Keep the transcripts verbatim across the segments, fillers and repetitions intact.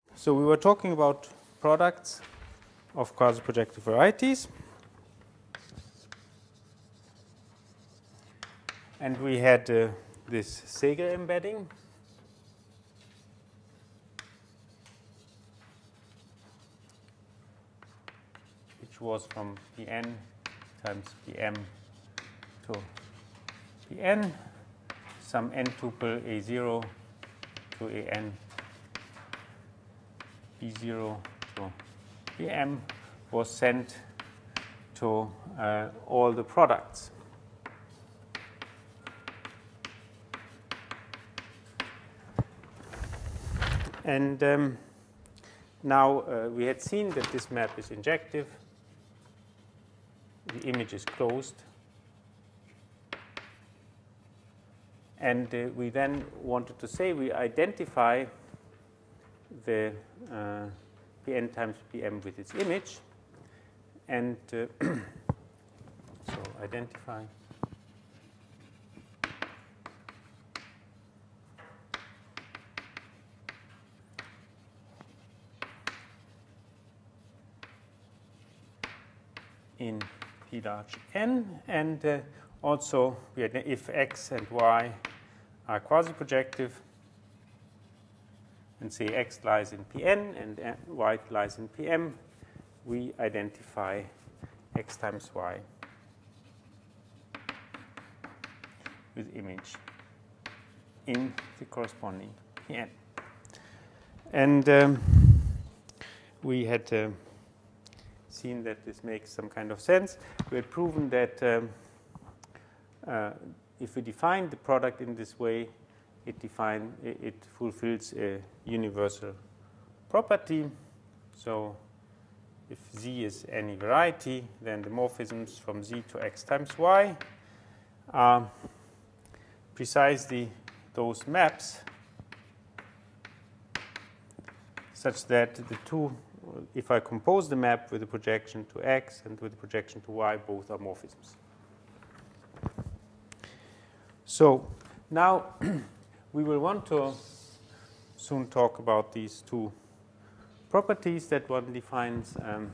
So we were talking about products of quasi-projective varieties. And we had uh, this Seger embedding. Which was from Pn times Pm to Pn, some n tuple A zero to An B zero to Bm was sent to uh, all the products. And um, now uh, we had seen that this map is injective. The image is closed. And uh, we then wanted to say we identify the uh, Pn times Pm with its image. And uh, so identify in P large N, and uh, also we had, if X and Y are quasi-projective, and say X lies in Pn and Y lies in Pm, we identify X times Y with image in the corresponding Pn. And um, we had uh, seen that this makes some kind of sense. We had proven that um, uh, if we define the product in this way, it define it, it fulfills a universal property. So if Z is any variety, then the morphisms from Z to X times Y are precisely those maps such that the two, if I compose the map with a projection to X and with a projection to Y, both are morphisms. So now we will want to soon talk about these two properties that one defines um,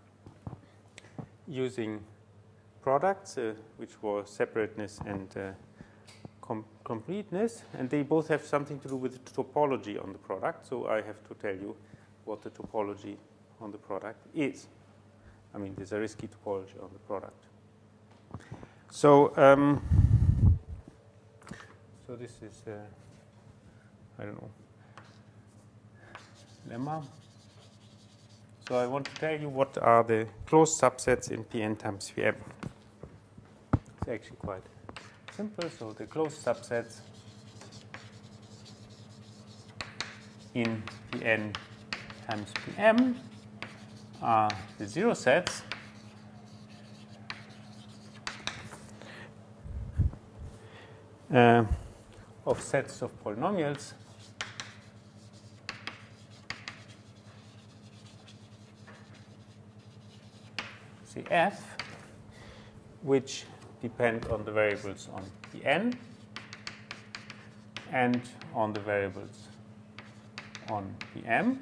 using products, uh, which were separateness and uh, com completeness, and they both have something to do with the topology on the product. So I have to tell you what the topology on the product is. I mean, there's a risky topology on the product. So, um, so this is, uh, I don't know, lemma. So I want to tell you what are the closed subsets in Pn times Pm. It's actually quite simple. So the closed subsets in Pn times Pm are the zero sets uh, of sets of polynomials say f, which depend on the variables on Pn and on the variables on Pm,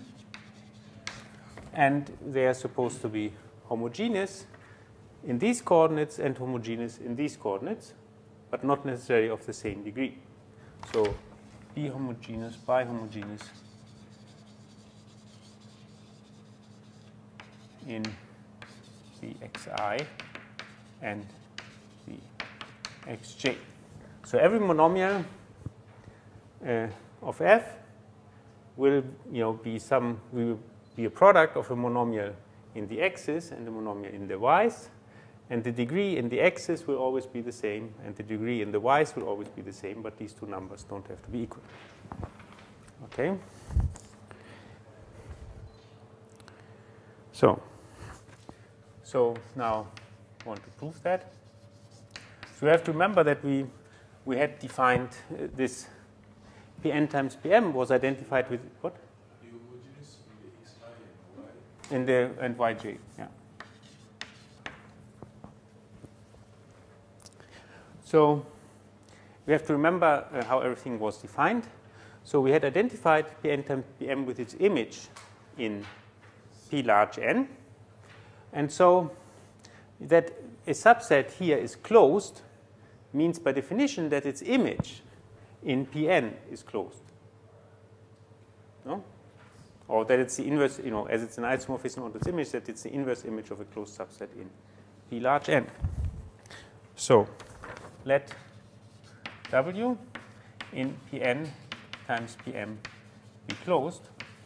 and they are supposed to be homogeneous in these coordinates and homogeneous in these coordinates, but not necessarily of the same degree. So bihomogeneous, bihomogeneous in the xi and the xj. So every monomial uh, of f will, you know, be some will be a product of a monomial in the x's and a monomial in the y's, and the degree in the x's will always be the same, and the degree in the y's will always be the same, but these two numbers don't have to be equal. Okay? So, so now I want to prove that. So you have to remember that we, we had defined uh, this Pn times Pm was identified with what? In the and yj, yeah. So we have to remember uh, how everything was defined. So we had identified Pn times Pm with its image in P large N. And so that a subset here is closed means by definition that its image in Pn is closed. No? Or that it's the inverse, you know, as it's an isomorphism on its image, that it's the inverse image of a closed subset in P large N. So let W in Pn times Pm be closed.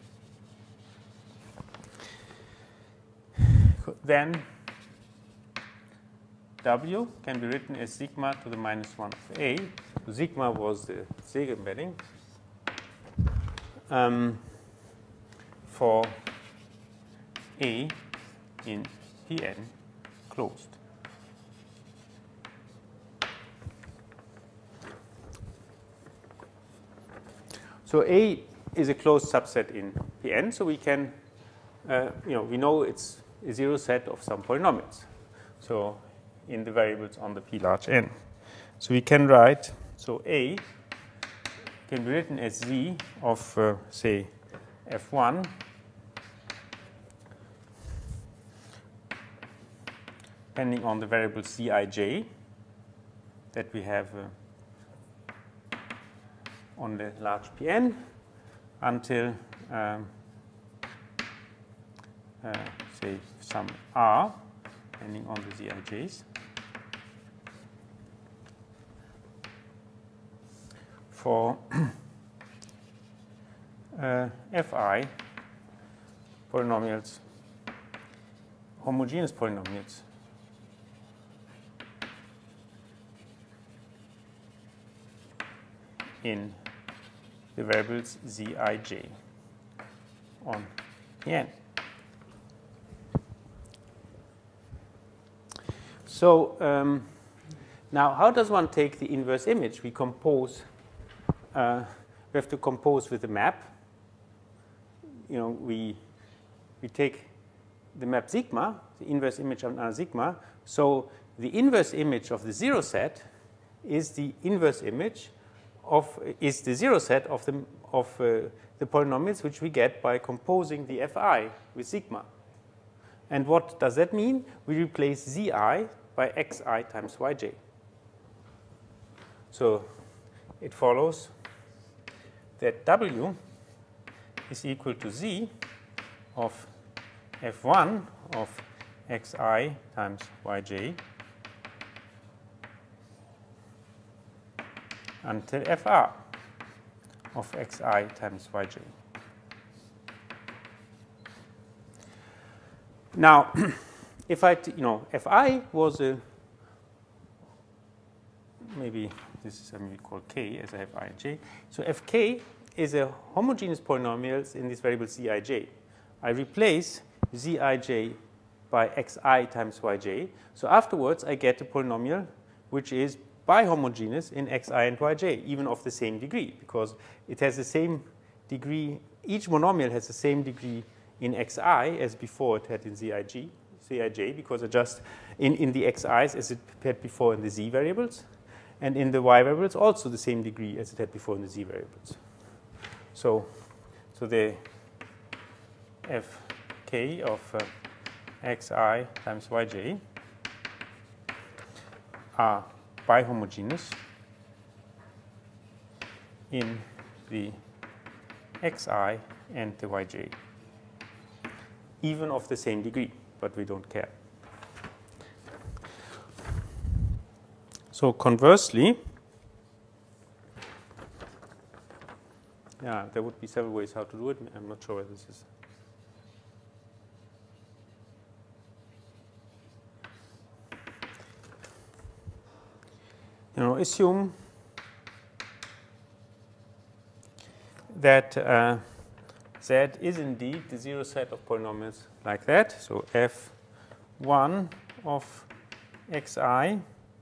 Then W can be written as sigma to the minus one of A. So sigma was the Säge embedding um, for A in Pn closed. So A is a closed subset in Pn, so we can, uh, you know, we know it's a zero set of some polynomials. So in the variables on the P large N. So we can write, so A can be written as Z of, uh, say, F one depending on the variable Zij that we have uh, on the large Pn until, um, uh, say, some R, depending on the Zij's, for uh, Fi polynomials, homogeneous polynomials in the variables Zij on Pn. So um, now, how does one take the inverse image? We compose. Uh, we have to compose with a map. You know, we we take the map sigma, the inverse image of uh, sigma. So the inverse image of the zero set is the inverse image of is the zero set of the of uh, the polynomials which we get by composing the Fi with sigma. And what does that mean? We replace Zi by Xi times Yj. So it follows that W is equal to Z of F one of Xi times Yj until Fr of Xi times Yj. Now, if I, you know, Fi was a, maybe this is something we call K as I have I and J. So Fk is a homogeneous polynomial in this variable Zij. I replace Zij by Xi times Yj. So afterwards, I get a polynomial which is bihomogeneous in Xi and Yj, even of the same degree, because it has the same degree, each monomial has the same degree in Xi as before it had in Zij, Zij because it just in, in the Xi's as it had before in the Z variables, and in the Y variables also the same degree as it had before in the Z variables. So, so the Fk of uh, Xi times Yj are bihomogeneous in the Xi and the Yj, even of the same degree, but we don't care. So conversely, yeah, there would be several ways how to do it. I'm not sure whether this is. You know, assume that uh, Z is indeed the zero set of polynomials like that. So F one of Xi,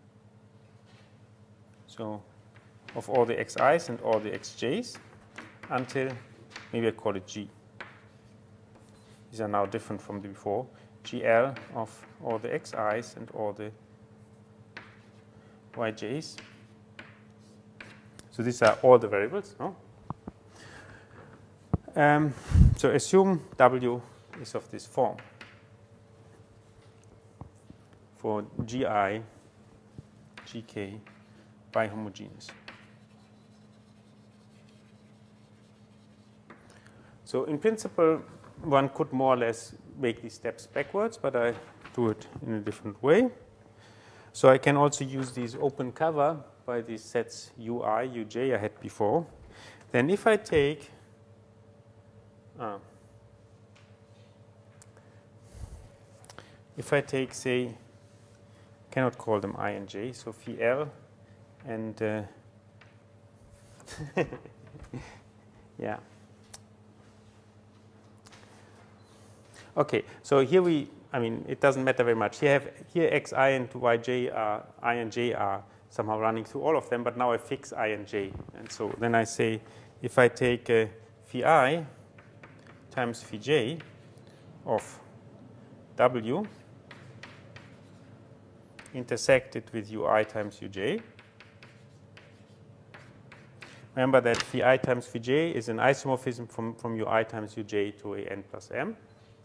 so of all the Xi's and all the Xj's until, maybe I call it G. These are now different from the before. Gl of all the Xi's and all the Yj's. So these are all the variables, no? Um, so assume W is of this form for Gi, Gk bihomogeneous. So in principle, one could more or less make these steps backwards, but I do it in a different way. So I can also use these open cover by these sets Ui, Uj I had before. Then if I take uh, if I take, say, cannot call them I and j, so phi L and uh, yeah. Okay, so here we, I mean, it doesn't matter very much. Here, have, here xi and yj are, I and j are somehow running through all of them, but now I fix I and j. And so then I say, if I take uh, phi I times phi j of w intersected with ui times uj, remember that phi I times phi j is an isomorphism from, from ui times uj to a n plus m.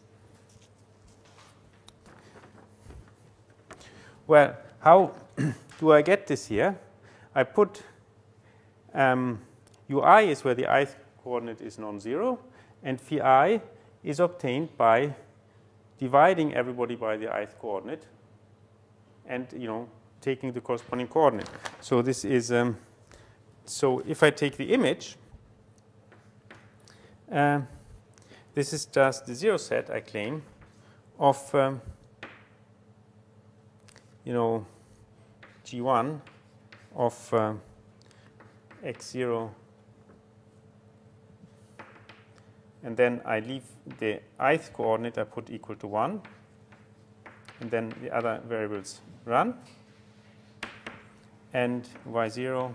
Well, how do I get this here? I put um, ui is where the ith coordinate is non-zero, and phi I is obtained by dividing everybody by the ith coordinate and, you know, taking the corresponding coordinate. So this is, um, so if I take the image, uh, this is just the zero set, I claim, of um, you know, G one of uh, x zero, and then I leave the ith coordinate I put equal to one, and then the other variables run, and y zero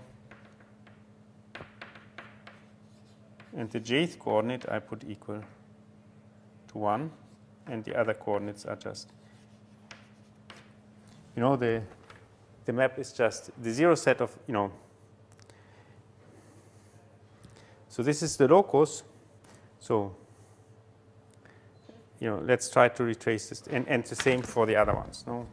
and the jth coordinate I put equal to one, and the other coordinates are just, you know, the the map is just the zero set of, you know, so this is the locus. So, you know, let's try to retrace this, and, and the same for the other ones. No.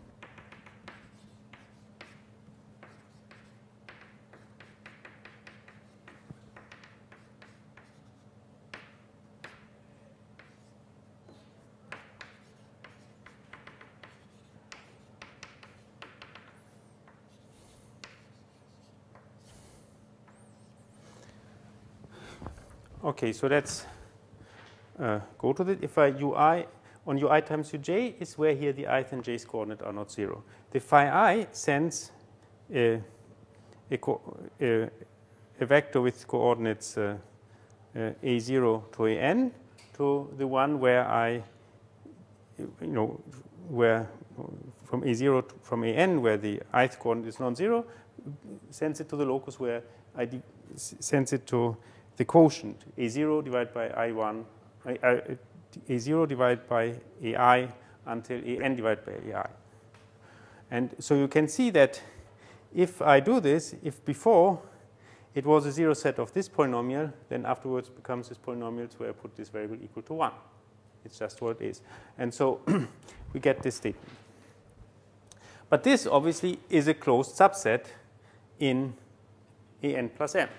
Okay, so let's uh, go to it. If I ui on ui times uj is where here the ith and j's coordinate are not zero. The phi I sends a, a, co a, a vector with coordinates uh, uh, a zero to a n to the one where I, you know, where from a zero to, from a n where the ith coordinate is non-zero, sends it to the locus where I sends it to the quotient a zero divided by I one, a zero divided by ai until a n divided by ai. And so you can see that if I do this, if before it was a zero set of this polynomial, then afterwards becomes this polynomial where I put this variable equal to one. It's just what it is. And so we get this statement. But this obviously is a closed subset in a n plus m.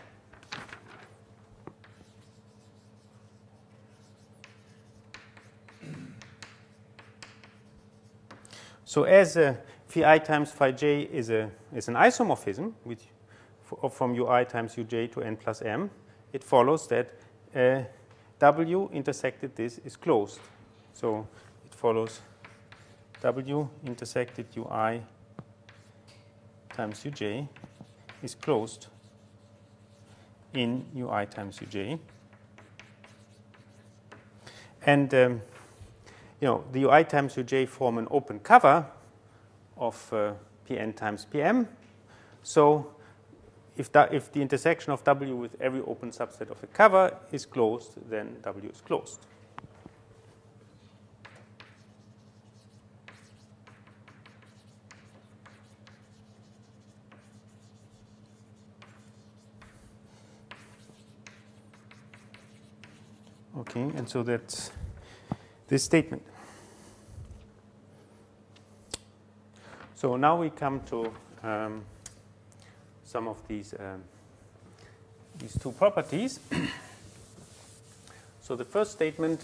So as uh, phi I times phi j is, a, is an isomorphism which, from ui times uj to n plus m, it follows that uh, w intersected this is closed. So it follows w intersected ui times uj is closed in ui times uj. And um, you know, the ui times uj form an open cover of uh, Pn times Pm. So if, that, if the intersection of W with every open subset of a cover is closed, then W is closed. Okay, and so that's this statement. So now we come to um, some of these um, these two properties. So the first statement,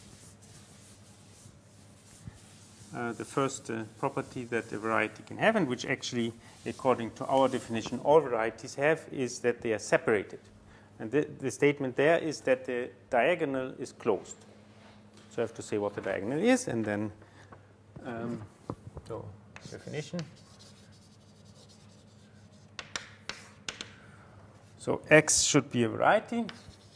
uh, the first uh, property that a variety can have, and which actually, according to our definition, all varieties have, is that they are separated. And the, the statement there is that the diagonal is closed. So I have to say what the diagonal is, and then um, so definition. So X should be a variety.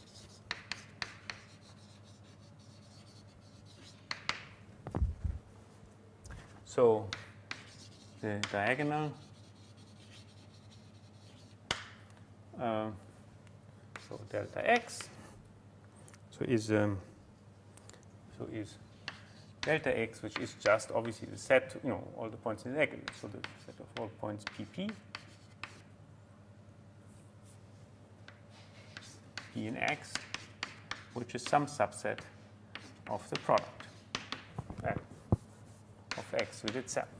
So the diagonal, uh, so delta X, so is um, so is delta X, which is just obviously the set, you know, all the points in the diagonal. So the set of all points P P, P in X, which is some subset of the product uh, of X with itself.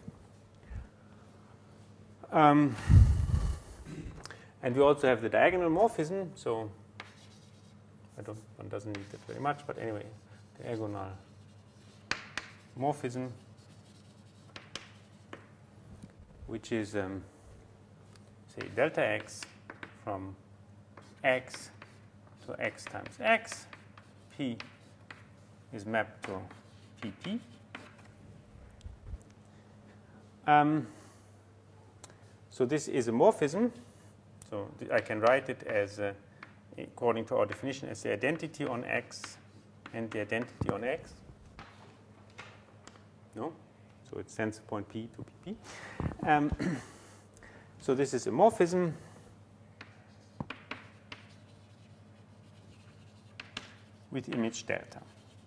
Um, and we also have the diagonal morphism. So I don't, one doesn't need that very much, but anyway, diagonal morphism, which is um, say delta X from X to X times X. P is mapped to P P. Um, so this is a morphism. So I can write it as, uh, according to our definition, as the identity on X and the identity on X. No? So it sends a point P to P P. Um, so this is a morphism. With image delta.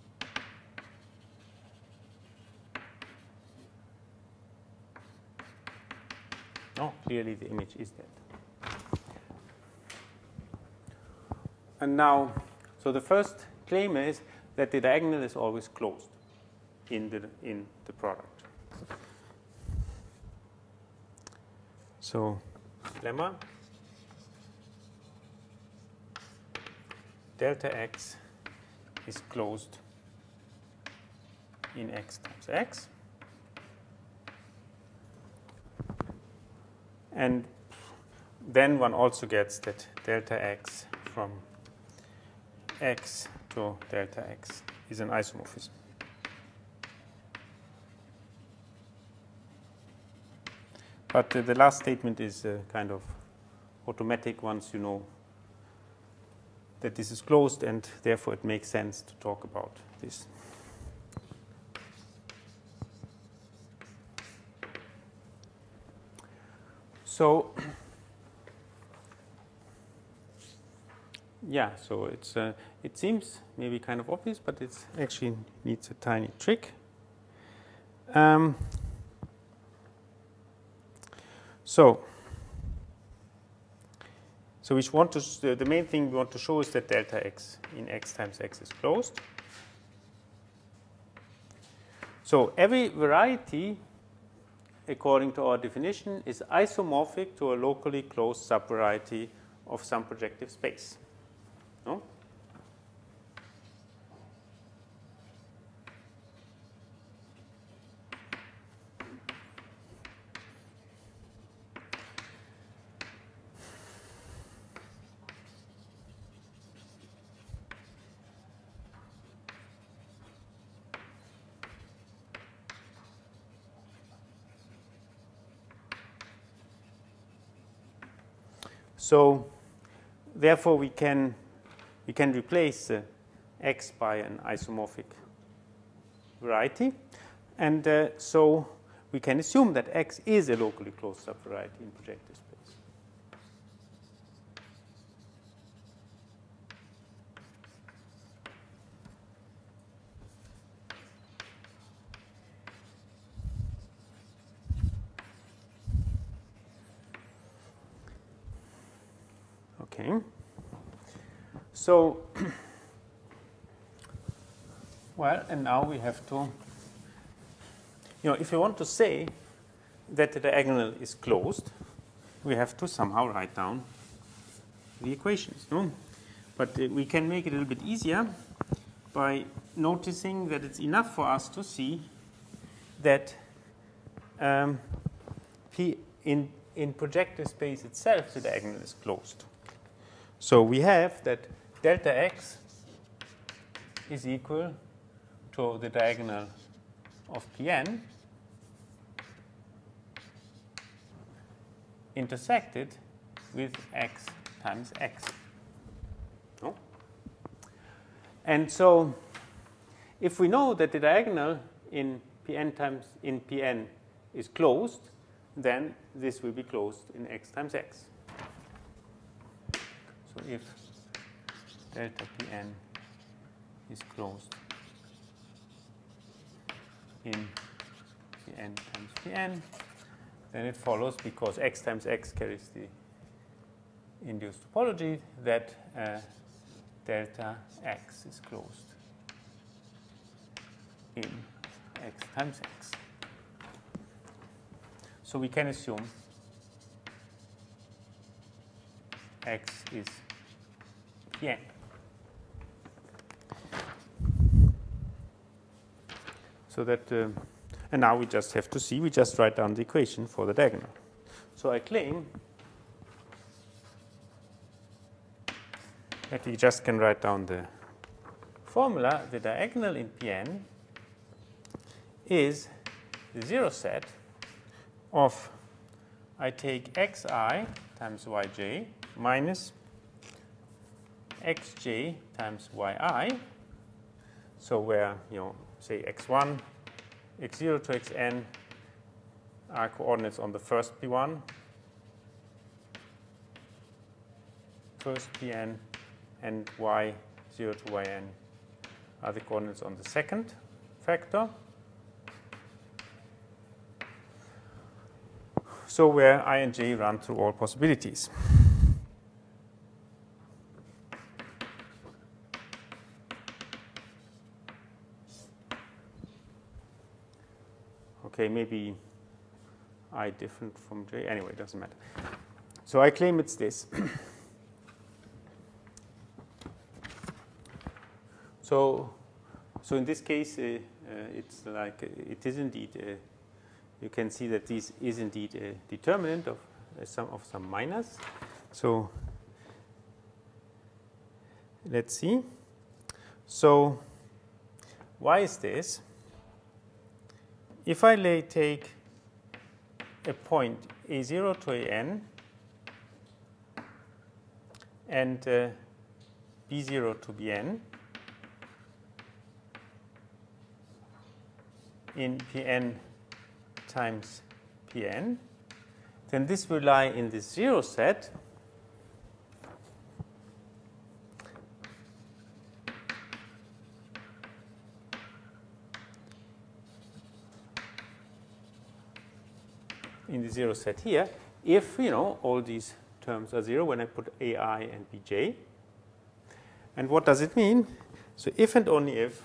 No, clearly the image is delta. And now, so the first claim is that the diagonal is always closed in the in the product. So lemma delta X is closed in X times X. And then one also gets that delta X from X to delta X is an isomorphism. But uh, the last statement is uh, kind of automatic once you know that this is closed, and therefore it makes sense to talk about this. So, yeah, so it's uh, it seems maybe kind of obvious, but it actually needs a tiny trick. Um, so. So we want to, the main thing we want to show is that delta X in X times X is closed. So every variety, according to our definition, is isomorphic to a locally closed subvariety of some projective space. No? So therefore we can we can replace uh, X by an isomorphic variety, and uh, so we can assume that X is a locally closed subvariety in projective space. Okay. So Well, and now we have to, you know, if you want to say that the diagonal is closed, we have to somehow write down the equations, no? But uh, we can make it a little bit easier by noticing that it's enough for us to see that um, P in, in projective space itself, the diagonal is closed. So we have that delta x is equal to the diagonal of Pn intersected with x times x. No? And so if we know that the diagonal in Pn times in Pn is closed, then this will be closed in x times x. So if delta Pn is closed in Pn times Pn, then it follows, because x times x carries the induced topology, that uh, delta x is closed in x times x. So we can assume x is Pn. So that, uh, and now we just have to see, we just write down the equation for the diagonal. So I claim that we just can write down the formula. The diagonal in Pn is the zero set of, I take xi times yj minus xj times yi. So where, you know, say x one, x zero to xn are coordinates on the first P one, first Pn, and y zero to yn are the coordinates on the second factor. So where I and j run through all possibilities. Okay, maybe I different from j. Anyway, it doesn't matter. So I claim it's this. so, so in this case, uh, uh, it's like uh, it is indeed. Uh, you can see that this is indeed a determinant of uh, some of some minors. So let's see. So why is this? If I lay take a point a zero to an and uh, b zero to bn in Pn times Pn, then this will lie in this zero set in the zero set here, if, you know, all these terms are zero when I put ai and bj. And what does it mean? So if and only if,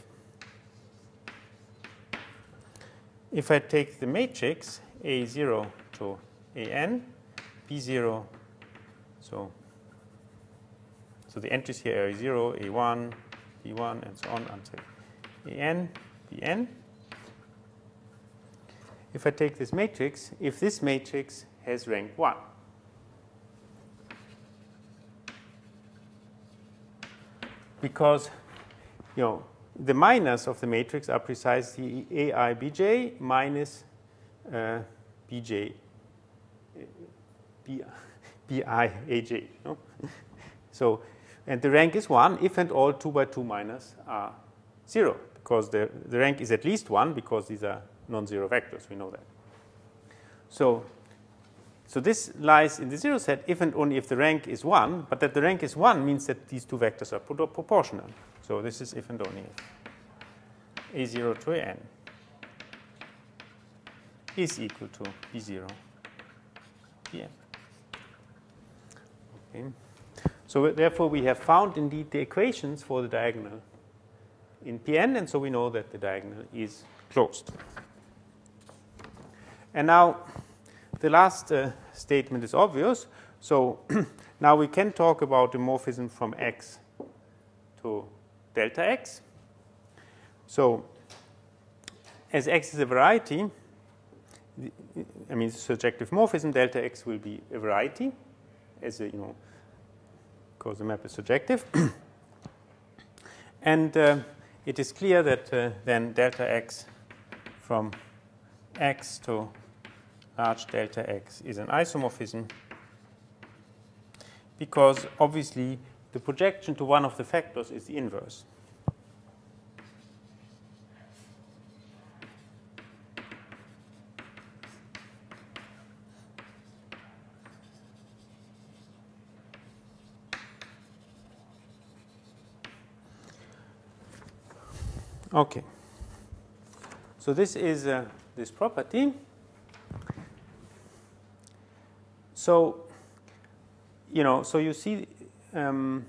if I take the matrix a zero to an, b zero, so, so the entries here are a zero, a one, b one, and so on until an, bn. If I take this matrix, if this matrix has rank one, because, you know, the minors of the matrix are precisely ai bj minus uh, bj b, bi aj. No? So, and the rank is one if and all two by two minors are zero, because the, the rank is at least one, because these are non-zero vectors, we know that. So, so this lies in the zero set if and only if the rank is one, but that the rank is one means that these two vectors are pro proportional. So this is if and only if a zero to an is equal to b zero bn. Okay. So therefore we have found indeed the equations for the diagonal in Pn, and so we know that the diagonal is closed. And now the last uh, statement is obvious. So now we can talk about the morphism from X to delta X. So as X is a variety, I mean, it's a surjective morphism, delta X will be a variety, as a, you know, because the map is surjective. And uh, it is clear that uh, then delta X from X to large delta X is an isomorphism, because obviously the projection to one of the factors is the inverse. Okay. So this is uh, this property. So, you know, so you see, um,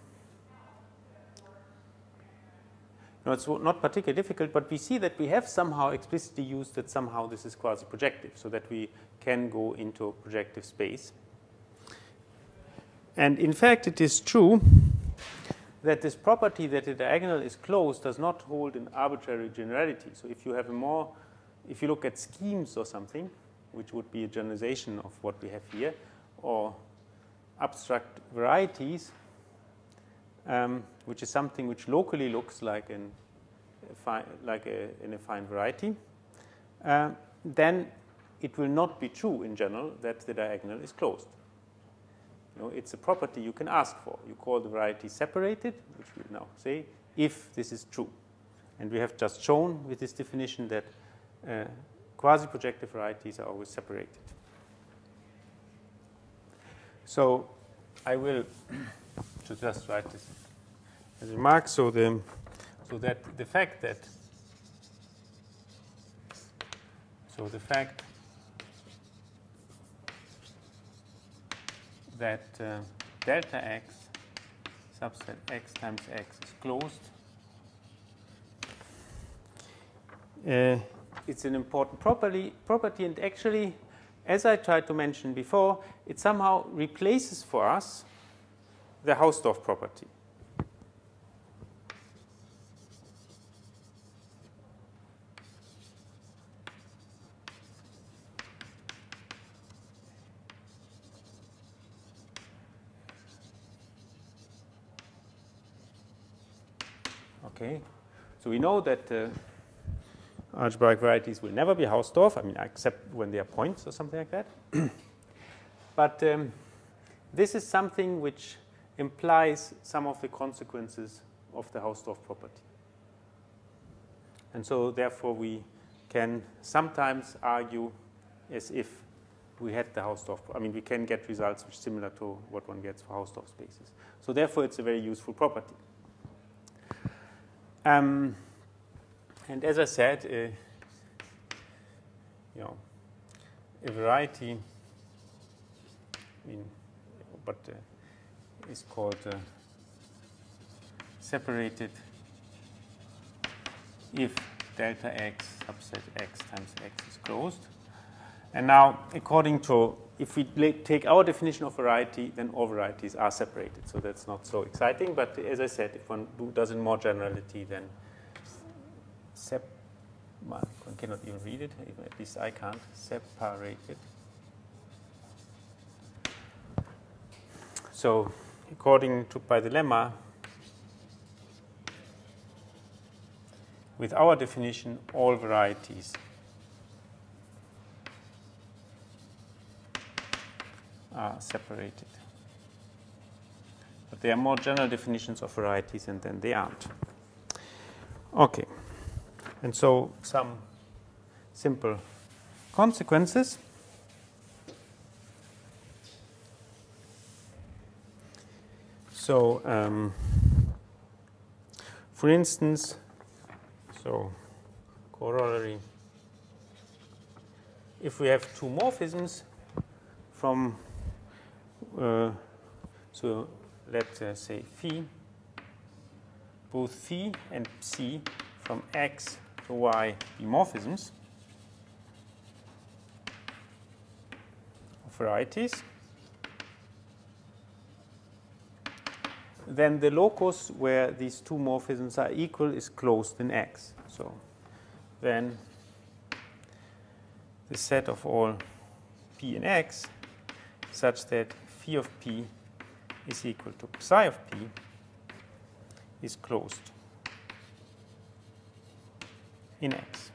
no, it's not particularly difficult, but we see that we have somehow explicitly used that somehow this is quasi-projective, so that we can go into projective space. And in fact, it is true that this property that the diagonal is closed does not hold an arbitrary generality. So if you have a more, if you look at schemes or something, which would be a generalization of what we have here, or abstract varieties, um, which is something which locally looks like an like a, an affine variety, uh, then it will not be true in general that the diagonal is closed. You know, it's a property you can ask for. You call the variety separated, which we now say, if this is true. And we have just shown with this definition that uh, quasi-projective varieties are always separated. So I will just write this as a remark. So the so that the fact that so the fact that uh, delta X subset X times X is closed, uh, it's an important property, property, and actually, as I tried to mention before, it somehow replaces for us the Hausdorff property. Okay, so we know that uh, algebraic varieties will never be Hausdorff, I mean, except when they are points or something like that. But um, this is something which implies some of the consequences of the Hausdorff property. And so, therefore, we can sometimes argue as if we had the Hausdorff, I mean, we can get results which are similar to what one gets for Hausdorff spaces. So, therefore, it's a very useful property. Um, and as I said, uh, you know, a variety, I mean, but uh, is called uh, separated if delta X subset X times X is closed. And now, according to, if we take our definition of variety, then all varieties are separated. So that's not so exciting. But as I said, if one does in more generality, then sep one cannot even read it. Even at least I can't. Separated. So according to by the lemma, with our definition, all varieties are separated. But there are more general definitions of varieties, and then they aren't. Okay. And so some simple consequences. So, um, for instance, so corollary, if we have two morphisms from Uh, so let's uh, say phi, both phi and psi from X to Y be morphisms of varieties, then the locus where these two morphisms are equal is closed in X. So then the set of all P in X such that phi of P is equal to psi of P is closed in X.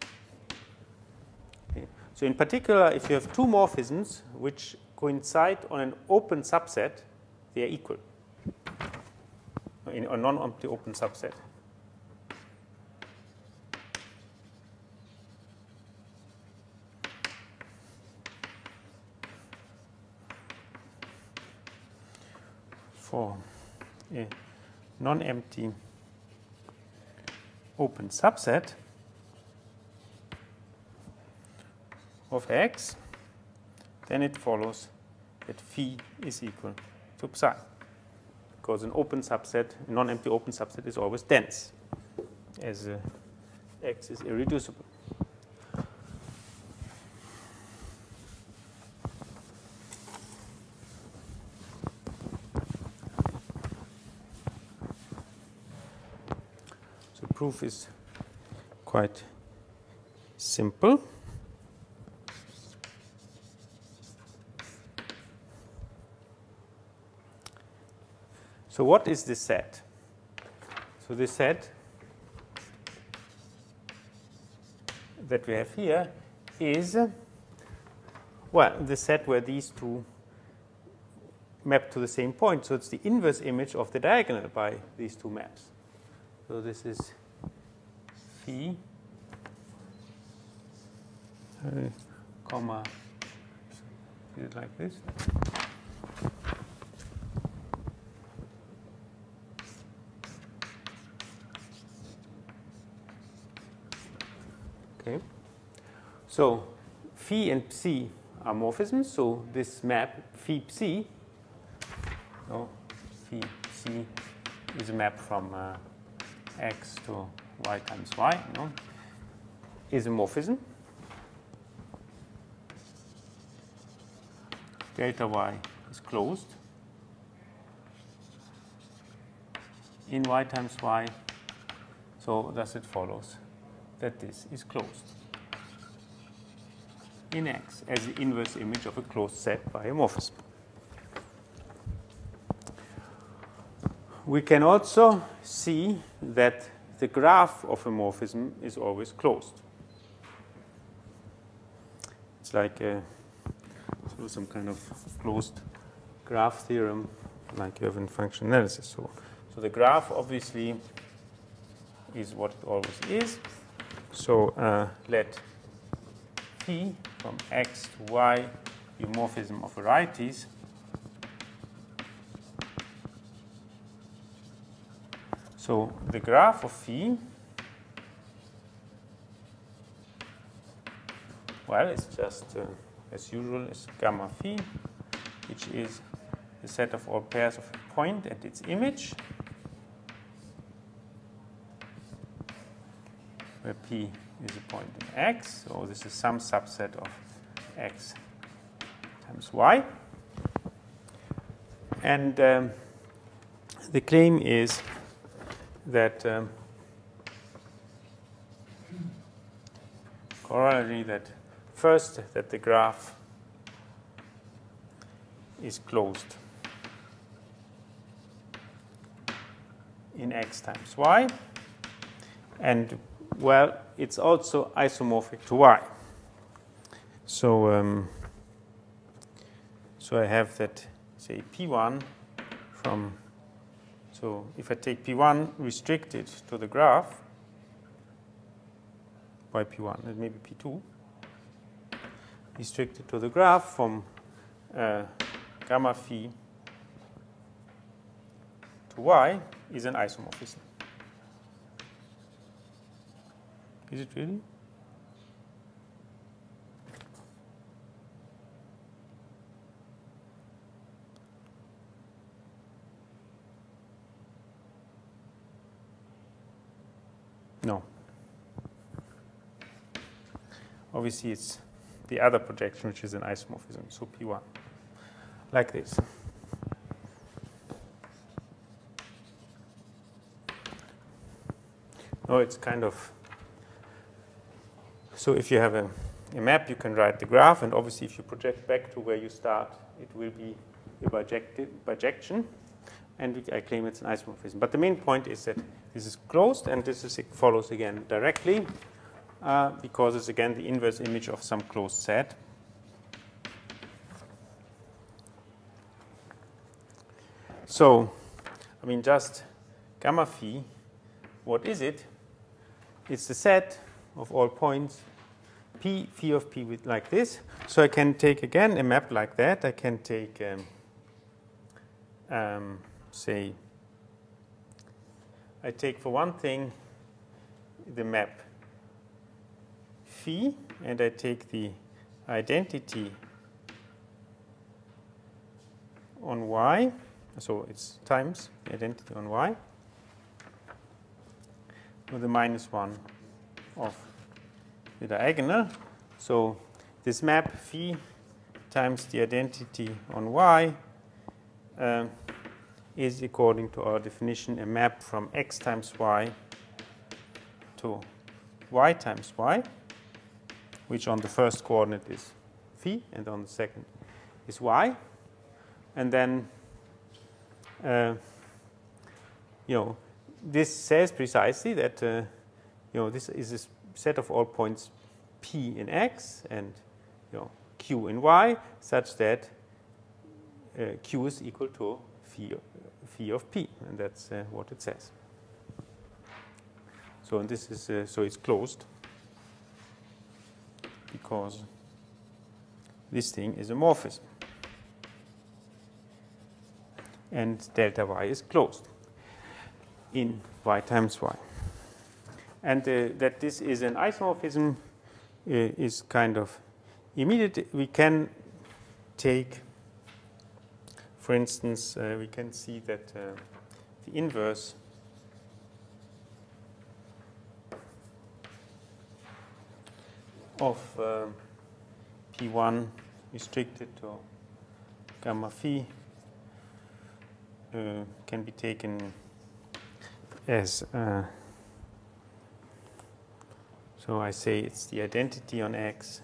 Okay. So in particular, if you have two morphisms which coincide on an open subset, they are equal in a non-empty open subset. For a non-empty open subset of X, then it follows that phi is equal to psi, because an open subset, a non-empty open subset, is always dense, as uh, X is irreducible. So proof is quite simple. So what is this set? So this set that we have here is, well, the set where these two map to the same point. So it's the inverse image of the diagonal by these two maps. So this is phi, uh, comma, is it like this? Okay. So phi and psi are morphisms. So this map phi psi, so phi psi is a map from uh, X to Y times Y, you know, is a morphism. Delta Y is closed in Y times Y. So thus it follows that this is closed in X as the inverse image of a closed set by a morphism. We can also see that the graph of a morphism is always closed. It's like a, so some kind of closed graph theorem like you have in function analysis. So, so the graph obviously is what it always is. So uh, let P from X to Y be a morphism of varieties. So the graph of phi, well, it's just, uh, as usual, is gamma phi, which is the set of all pairs of a point and its image, where P is a point in X. So this is some subset of X times Y. And um, the claim is that um, corollary that first that the graph is closed in X times Y, and well, it's also isomorphic to Y. So um, so I have that, say, P one from, so if I take P one restricted to the graph by P one, and maybe P two, restricted to the graph from uh, gamma phi to Y is an isomorphism. Is it really? No. obviously it's the other projection, which is an isomorphism, so P one, like this. No, it's kind of, so if you have a, a map, you can write the graph, and obviously if you project back to where you start, it will be a bijecti- bijection, and we, I claim it's an isomorphism. But the main point is that this is closed, and this is, it follows again directly, uh, because it's again the inverse image of some closed set. So, I mean, just gamma phi, what is it? It's the set of all points p, phi of p with like this. So I can take again a map like that. I can take, um, um, say, I take for one thing the map phi, and I take the identity on y. So it's times the identity on y with the minus one of the diagonal. So this map phi times the identity on y uh, is, according to our definition, a map from x times y to y times y, which on the first coordinate is phi and on the second is y. And then uh, you know, this says precisely that uh, you know, this is a set of all points p in x and you know, q in y, such that uh, q is equal to phi, phi of p, and that's uh, what it says. So and this is uh, so it's closed because this thing is a morphism, and delta y is closed in y times y. And uh, that this is an isomorphism uh, is kind of immediate. We can take, for instance, uh, we can see that uh, the inverse of uh, P one restricted to gamma phi uh, can be taken as uh, so I say it's the identity on x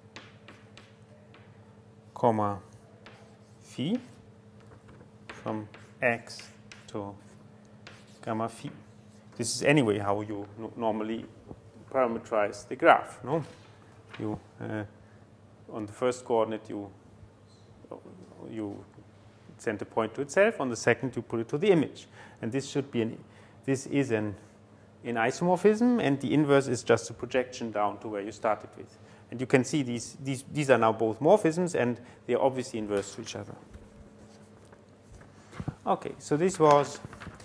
comma phi from x to gamma phi. This is anyway how you no normally parameterize the graph. No, you uh, on the first coordinate you you send the point to itself. On the second, you put it to the image, and this should be an this is an in isomorphism, and the inverse is just a projection down to where you started with. And you can see these, these, these are now both morphisms, and they are obviously inverse to each other. Okay, so this was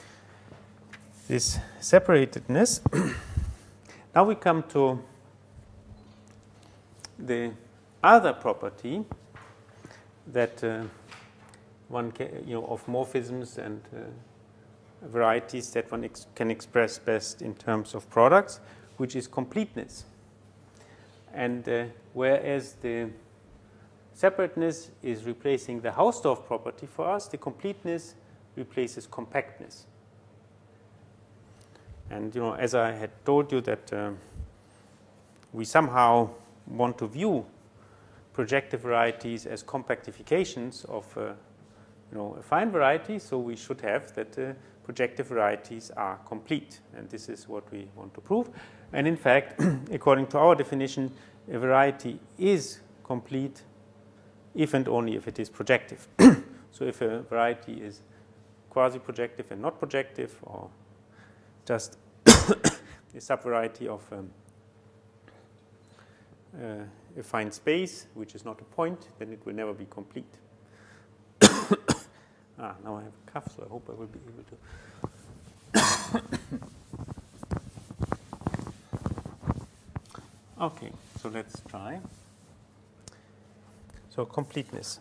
this separatedness. Now we come to the other property that uh, one can, you know, of morphisms and uh, varieties that one ex can express best in terms of products, which is completeness. And uh, whereas the separateness is replacing the Hausdorff property for us, the completeness replaces compactness. And you know, as I had told you that uh, we somehow want to view projective varieties as compactifications of uh, you know, a fine variety, so we should have that uh, projective varieties are complete, and this is what we want to prove. And in fact, according to our definition, a variety is complete if and only if it is projective. So if a variety is quasi-projective and not projective, or just a subvariety of um, uh, a fine space, which is not a point, then it will never be complete. Ah, now I have a cough, so I hope I will be able to. Okay, so let's try. So completeness.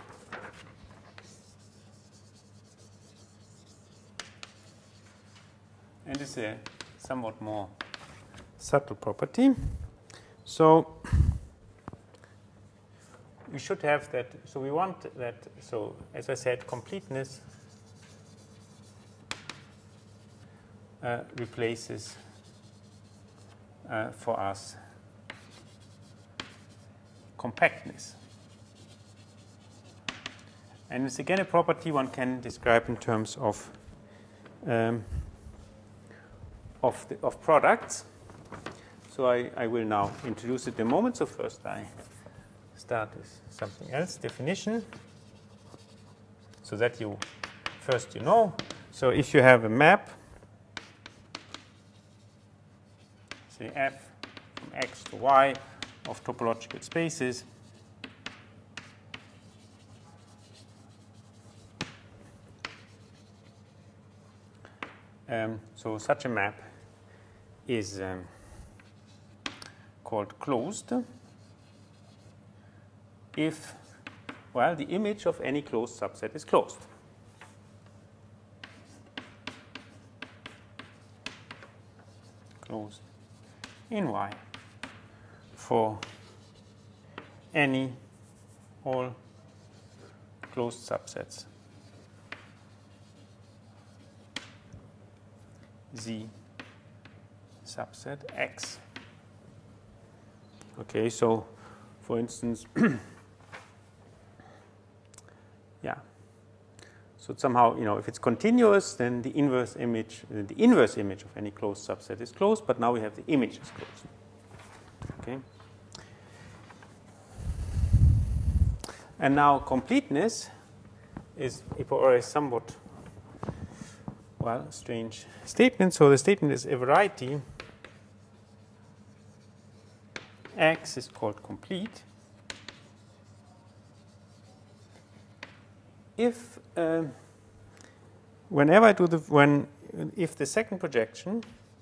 And it's a somewhat more subtle property. So we should have that. So we want that. So as I said, completeness uh, replaces uh, for us compactness. And it's again a property one can describe in terms of um, of, the, of products. So I, I will now introduce it in a moment. So first I start with something else, definition, so that you first you know. So if you have a map, say F from X to Y of topological spaces, um, so such a map is um, called closed if, well, the image of any closed subset is closed. Closed in Y for any, all closed subsets Z subset X. Okay, so for instance, yeah. So somehow, you know, if it's continuous, then the inverse image, uh, the inverse image of any closed subset is closed. But now we have the image is closed. Okay. And now completeness is a priori somewhat, well, strange statement. So the statement is a variety X is called complete if uh, whenever I do the when if the second projection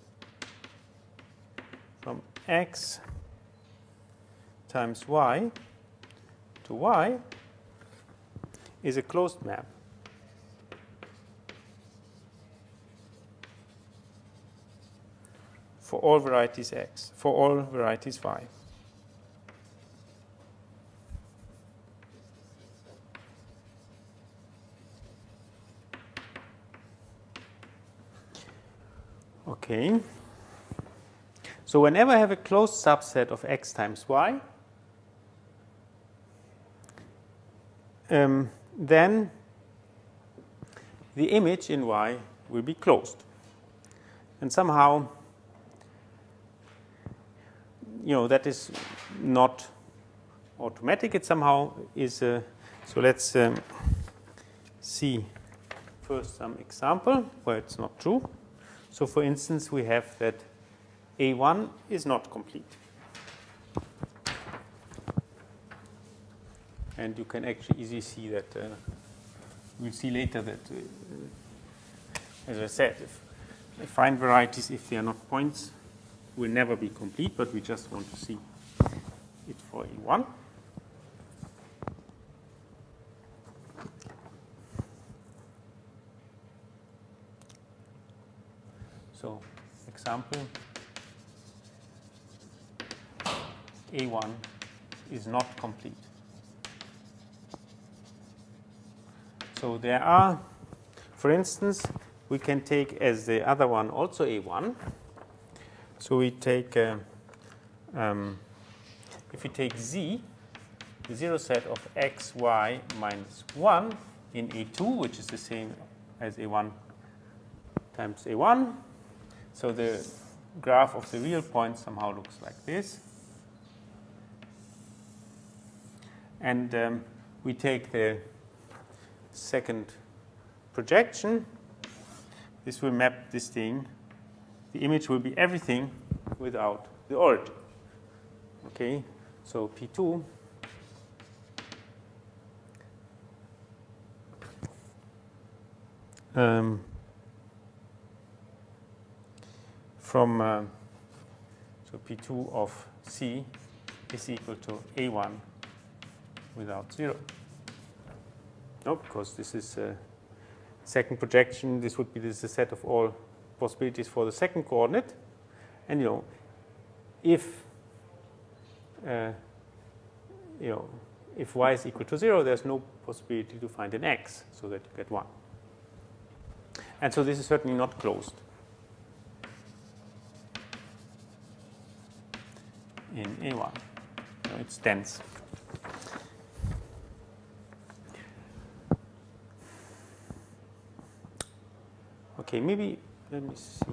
from X times Y to Y is a closed map for all varieties X, for all varieties Y. Okay. So whenever I have a closed subset of X times Y, um, then the image in Y will be closed. And somehow, you know, that is not automatic. It somehow is. Uh, so let's um, see first some example where it's not true. So for instance, we have that A one is not complete. And you can actually easily see that, uh, we'll see later that, uh, as I said, if affine varieties, if they are not points, will never be complete, but we just want to see it for A one. So example, A one is not complete. So there are, for instance, we can take as the other one also A one. So we take, uh, um, if we take Z, the zero set of X, Y minus one in A two, which is the same as A one times A one. So the graph of the real point somehow looks like this. And um, we take the second projection. This will map this thing. The image will be everything without the origin. Okay, so P two um, from uh, so P two of C is equal to A one without zero. No, because this is a second projection. This would be this is a set of all possibilities for the second coordinate. And you know, if uh, you know if y is equal to zero, there's no possibility to find an x, so that you get one. And so this is certainly not closed in A one. No, it's dense. Okay, maybe let me see.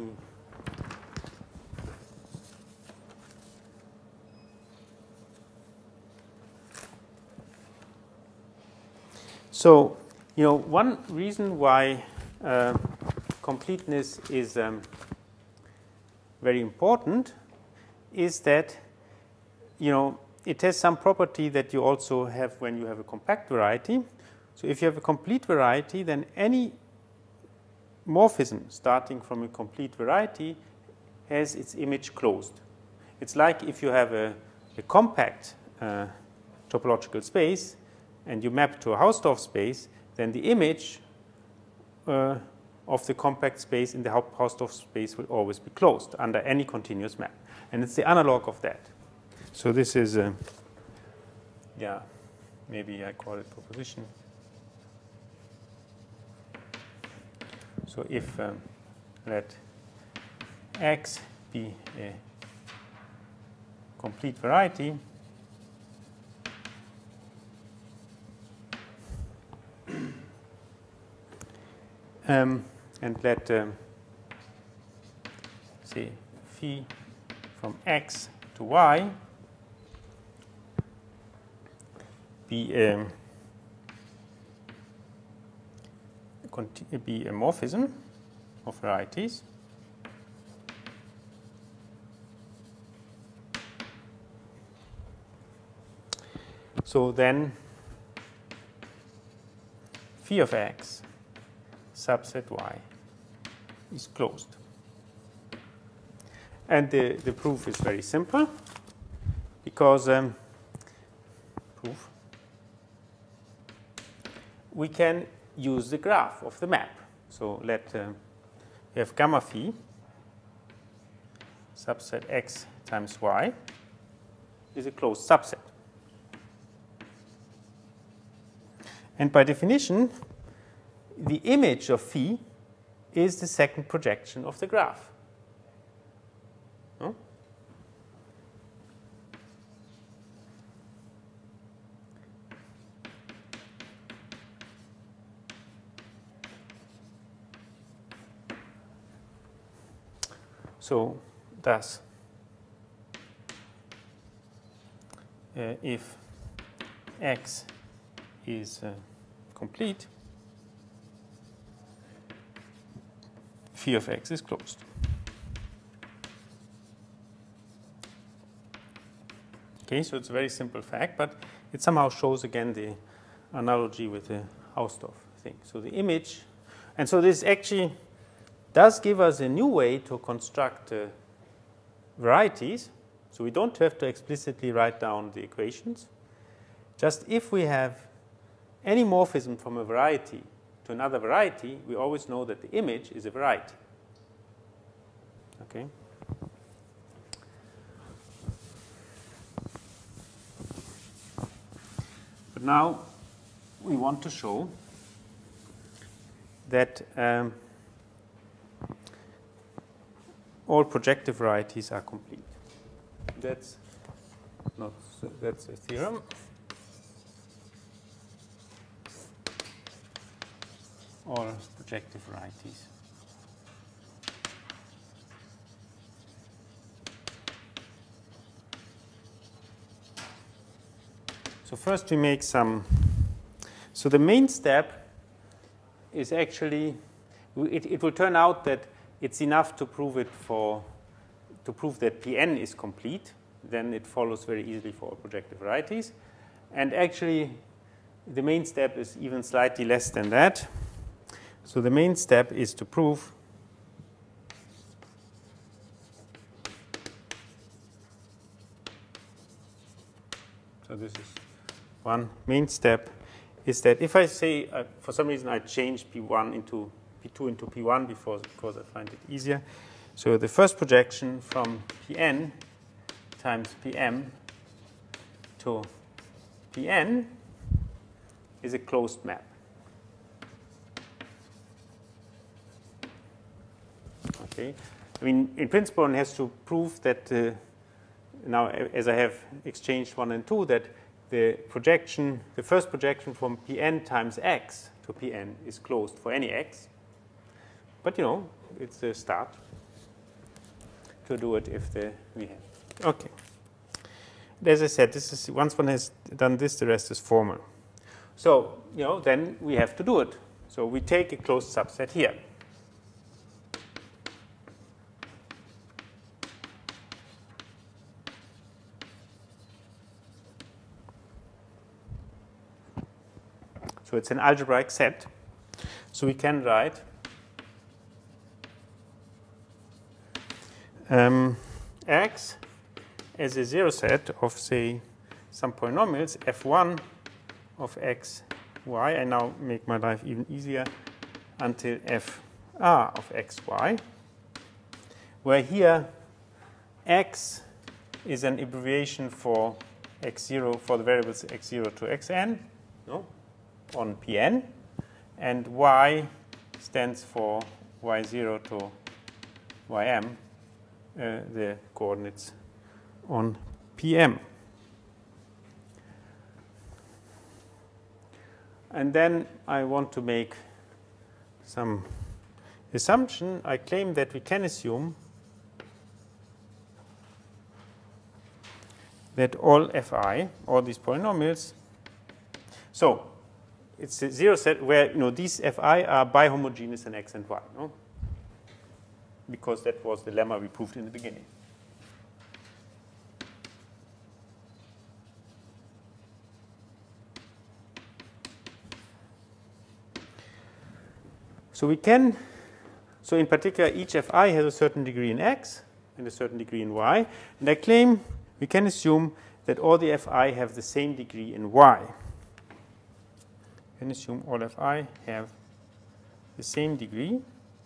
So, you know, one reason why uh, completeness is um, very important is that, you know, it has some property that you also have when you have a compact variety. So if you have a complete variety, then any morphism starting from a complete variety has its image closed. It's like if you have a, a compact uh, topological space and you map to a Hausdorff space, then the image uh, of the compact space in the Hausdorff space will always be closed under any continuous map. And it's the analog of that. So this is, uh, yeah, maybe I call it proposition. So if um, let X be a complete variety, um, and let um, say phi from X to Y be a, be a morphism of varieties, so then phi of X subset Y is closed. And the, the proof is very simple, because um, proof we can use the graph of the map. So let uh, we have gamma phi subset X times Y is a closed subset. And by definition, the image of phi is the second projection of the graph. No? So thus, uh, if X is uh, complete, phi of X is closed. Okay, so it's a very simple fact, but it somehow shows again the analogy with the Hausdorff thing. So the image, and so this actually does give us a new way to construct uh, varieties. So we don't have to explicitly write down the equations. Just if we have any morphism from a variety to another variety, we always know that the image is a variety. Okay? But now we want to show that um, all projective varieties are complete. That's not so that's a theorem. All projective varieties. So first we make some, so the main step is actually, it, it will turn out that it's enough to prove it for, to prove that P n is complete, then it follows very easily for all projective varieties. And actually, the main step is even slightly less than that. So the main step is to prove so this is one main step is that if I say uh, for some reason I change P one into P two into P one before because I find it easier. So the first projection from Pn times Pm to Pn is a closed map. Okay, I mean, in principle, one has to prove that uh, now, as I have exchanged one and two, that the projection, the first projection from Pn times x to Pn is closed for any x. But you know, it's a start to do it if the we have. Okay. As I said, this is once one has done this, the rest is formal. So you know, then we have to do it. So we take a closed subset here. So it's an algebraic set. So we can write um, x as a zero set of, say, some polynomials, f one of x, y. I now make my life even easier until f r of x, y, where here x is an abbreviation for x zero, for the variables x zero to xn, no, on Pn, and y stands for y zero to ym, uh, the coordinates on Pm. And then I want to make some assumption. I claim that we can assume that all fi, all these polynomials, so it's a zero set where you know these fi are bihomogeneous in x and y, no? Because that was the lemma we proved in the beginning. So we can, so in particular, each fi has a certain degree in x and a certain degree in y. And I claim we can assume that all the fi have the same degree in y. We can assume all fi have the same degree,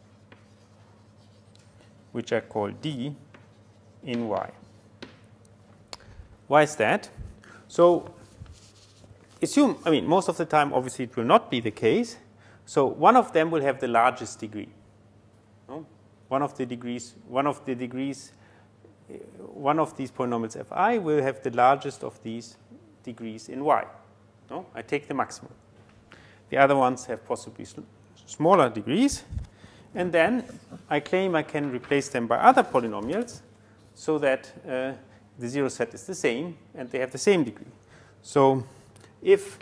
which I call d, in y. Why is that? So assume, I mean, most of the time, obviously, it will not be the case. So one of them will have the largest degree. No? One of the degrees, one of the degrees, one of these polynomials fi will have the largest of these degrees in y. No? I take the maximum. The other ones have possibly smaller degrees. And then I claim I can replace them by other polynomials so that uh, the zero set is the same and they have the same degree. So if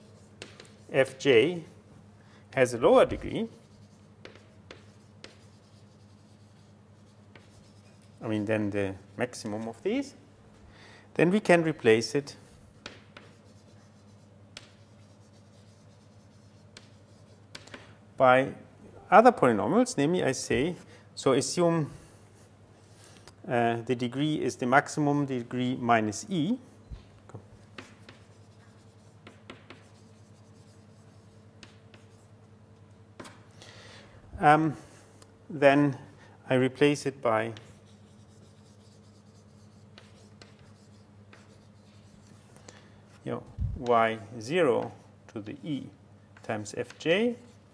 fj has a lower degree, I mean, then the maximum of these, then we can replace it by other polynomials, namely I say, so assume uh, the degree is the maximum degree minus e. Um, then I replace it by you know, y zero to the e times fj,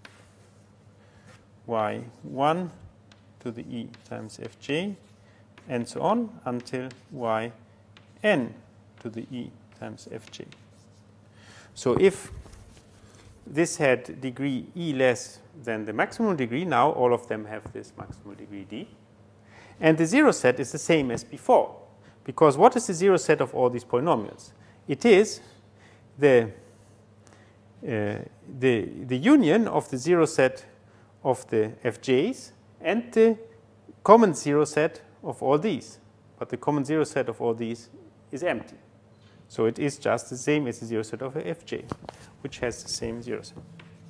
y one to the e times fj, and so on until yn to the e times fj. So if this had degree e less than the maximum degree, now all of them have this maximum degree d. And the zero set is the same as before, because what is the zero set of all these polynomials? It is the, uh, the, the union of the zero set of the fj's and the common zero set of all these. But the common zero set of all these is empty. So it is just the same as the zero set of a fj, which has the same zero set.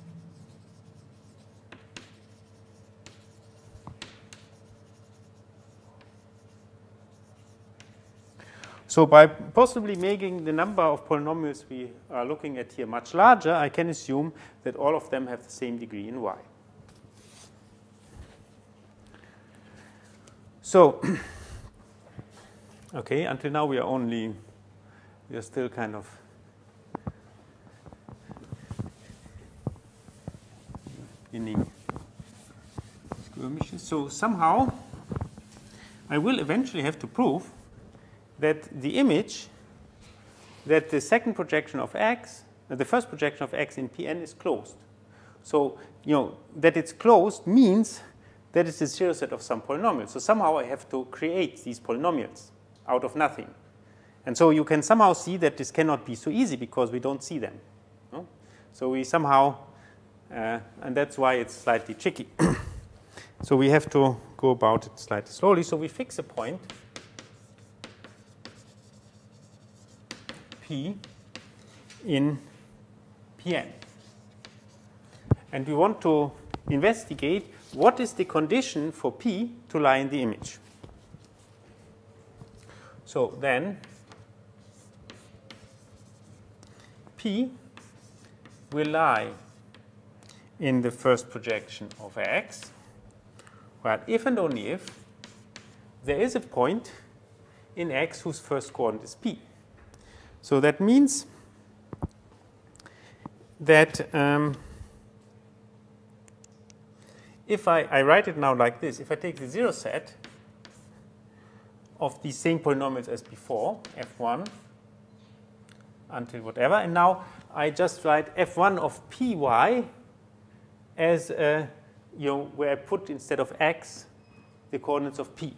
So by possibly making the number of polynomials we are looking at here much larger, I can assume that all of them have the same degree in y. So, okay, until now we are only, we are still kind of So somehow I will eventually have to prove that the image, that the second projection of X, uh, the first projection of X in Pn is closed. So, you know, that it's closed means that it's a zero set of some polynomials. So somehow I have to create these polynomials out of nothing. And so you can somehow see that this cannot be so easy because we don't see them. No? So we somehow, uh, and that's why it's slightly tricky. So we have to go about it slightly slowly. So we fix a point P in Pn. And we want to investigate what is the condition for P to lie in the image. So then P will lie in the first projection of X, but if and only if there is a point in X whose first coordinate is P. So that means that um, if I, I write it now like this, if I take the zero set of these same polynomials as before, f one until whatever, and now I just write f one of py as a, you know, where I put instead of x the coordinates of p.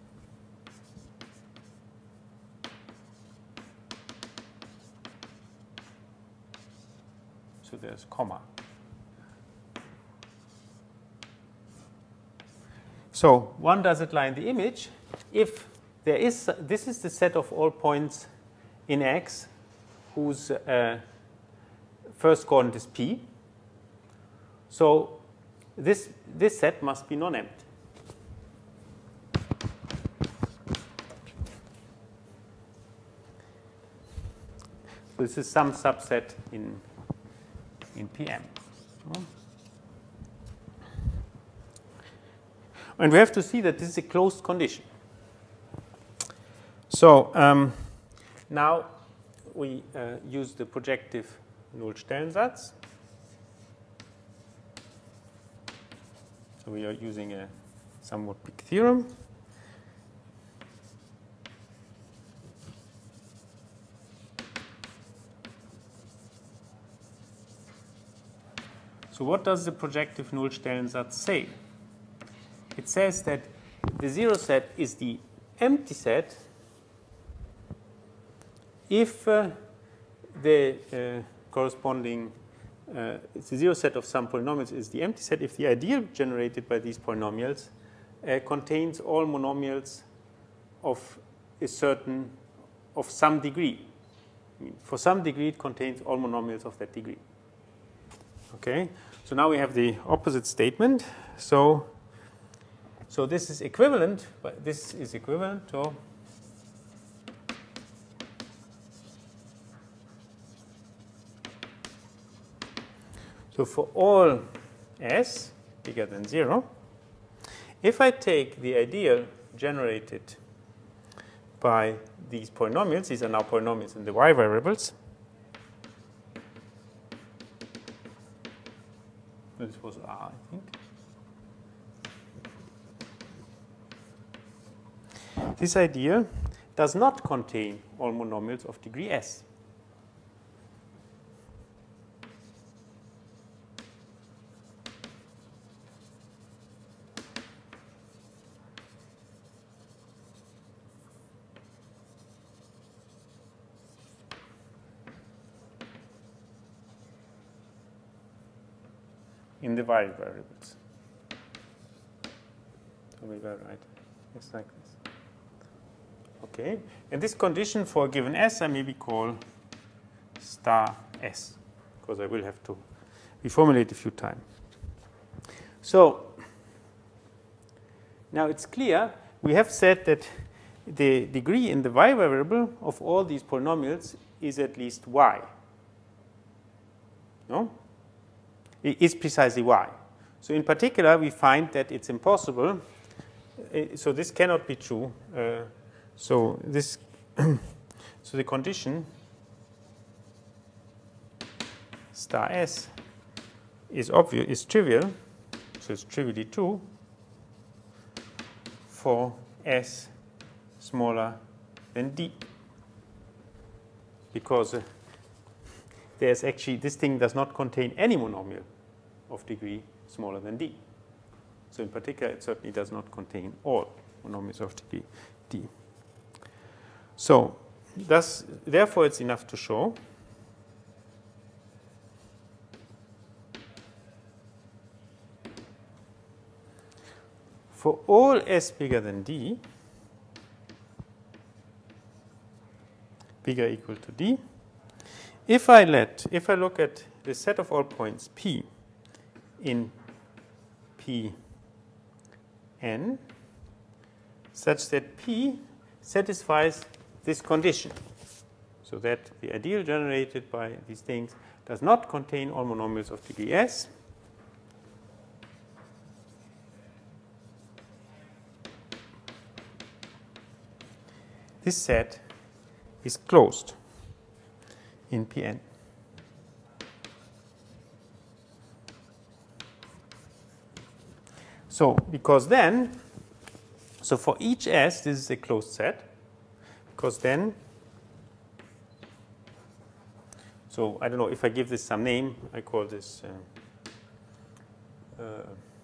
So there's comma. So one does it lie in the image if there is, this is the set of all points in X whose uh, first coordinate is P. So this, this set must be non-empty. So this is some subset in, in P M. And we have to see that this is a closed condition. So um, now we uh, use the projective Nullstellensatz. So we are using a somewhat big theorem. So what does the projective Nullstellensatz say? It says that the zero set is the empty set if uh, the uh, corresponding, uh, the zero set of some polynomials is the empty set if the ideal generated by these polynomials uh, contains all monomials of a certain, of some degree. I mean, for some degree, it contains all monomials of that degree. Okay, so now we have the opposite statement. So So this is equivalent, but this is equivalent to so for all s bigger than zero, if I take the ideal generated by these polynomials, these are now polynomials in the y variables. This was R, I think. This idea does not contain all monomials of degree s. In the y variables. So we were right. It's like this. Okay, and this condition for a given S I maybe call star S, because I will have to reformulate a few times. So now it's clear we have said that the degree in the y variable of all these polynomials is at least y. No? It is precisely y. So in particular, we find that it's impossible. So this cannot be true. Uh, So this, so the condition star S is obvious, is trivial, so it's trivially true for S smaller than D. Because uh, there's actually, this thing does not contain any monomial of degree smaller than D. So in particular, it certainly does not contain all monomials of degree D. So thus, therefore, it's enough to show for all S bigger than D, bigger or equal to D, if I let, if I look at the set of all points P in P n, such that P satisfies this condition, so that the ideal generated by these things does not contain all monomials of degree S, this set is closed in P n. So, because then, so for each S, this is a closed set, because then, so I don't know, if I give this some name, I call this uh, uh,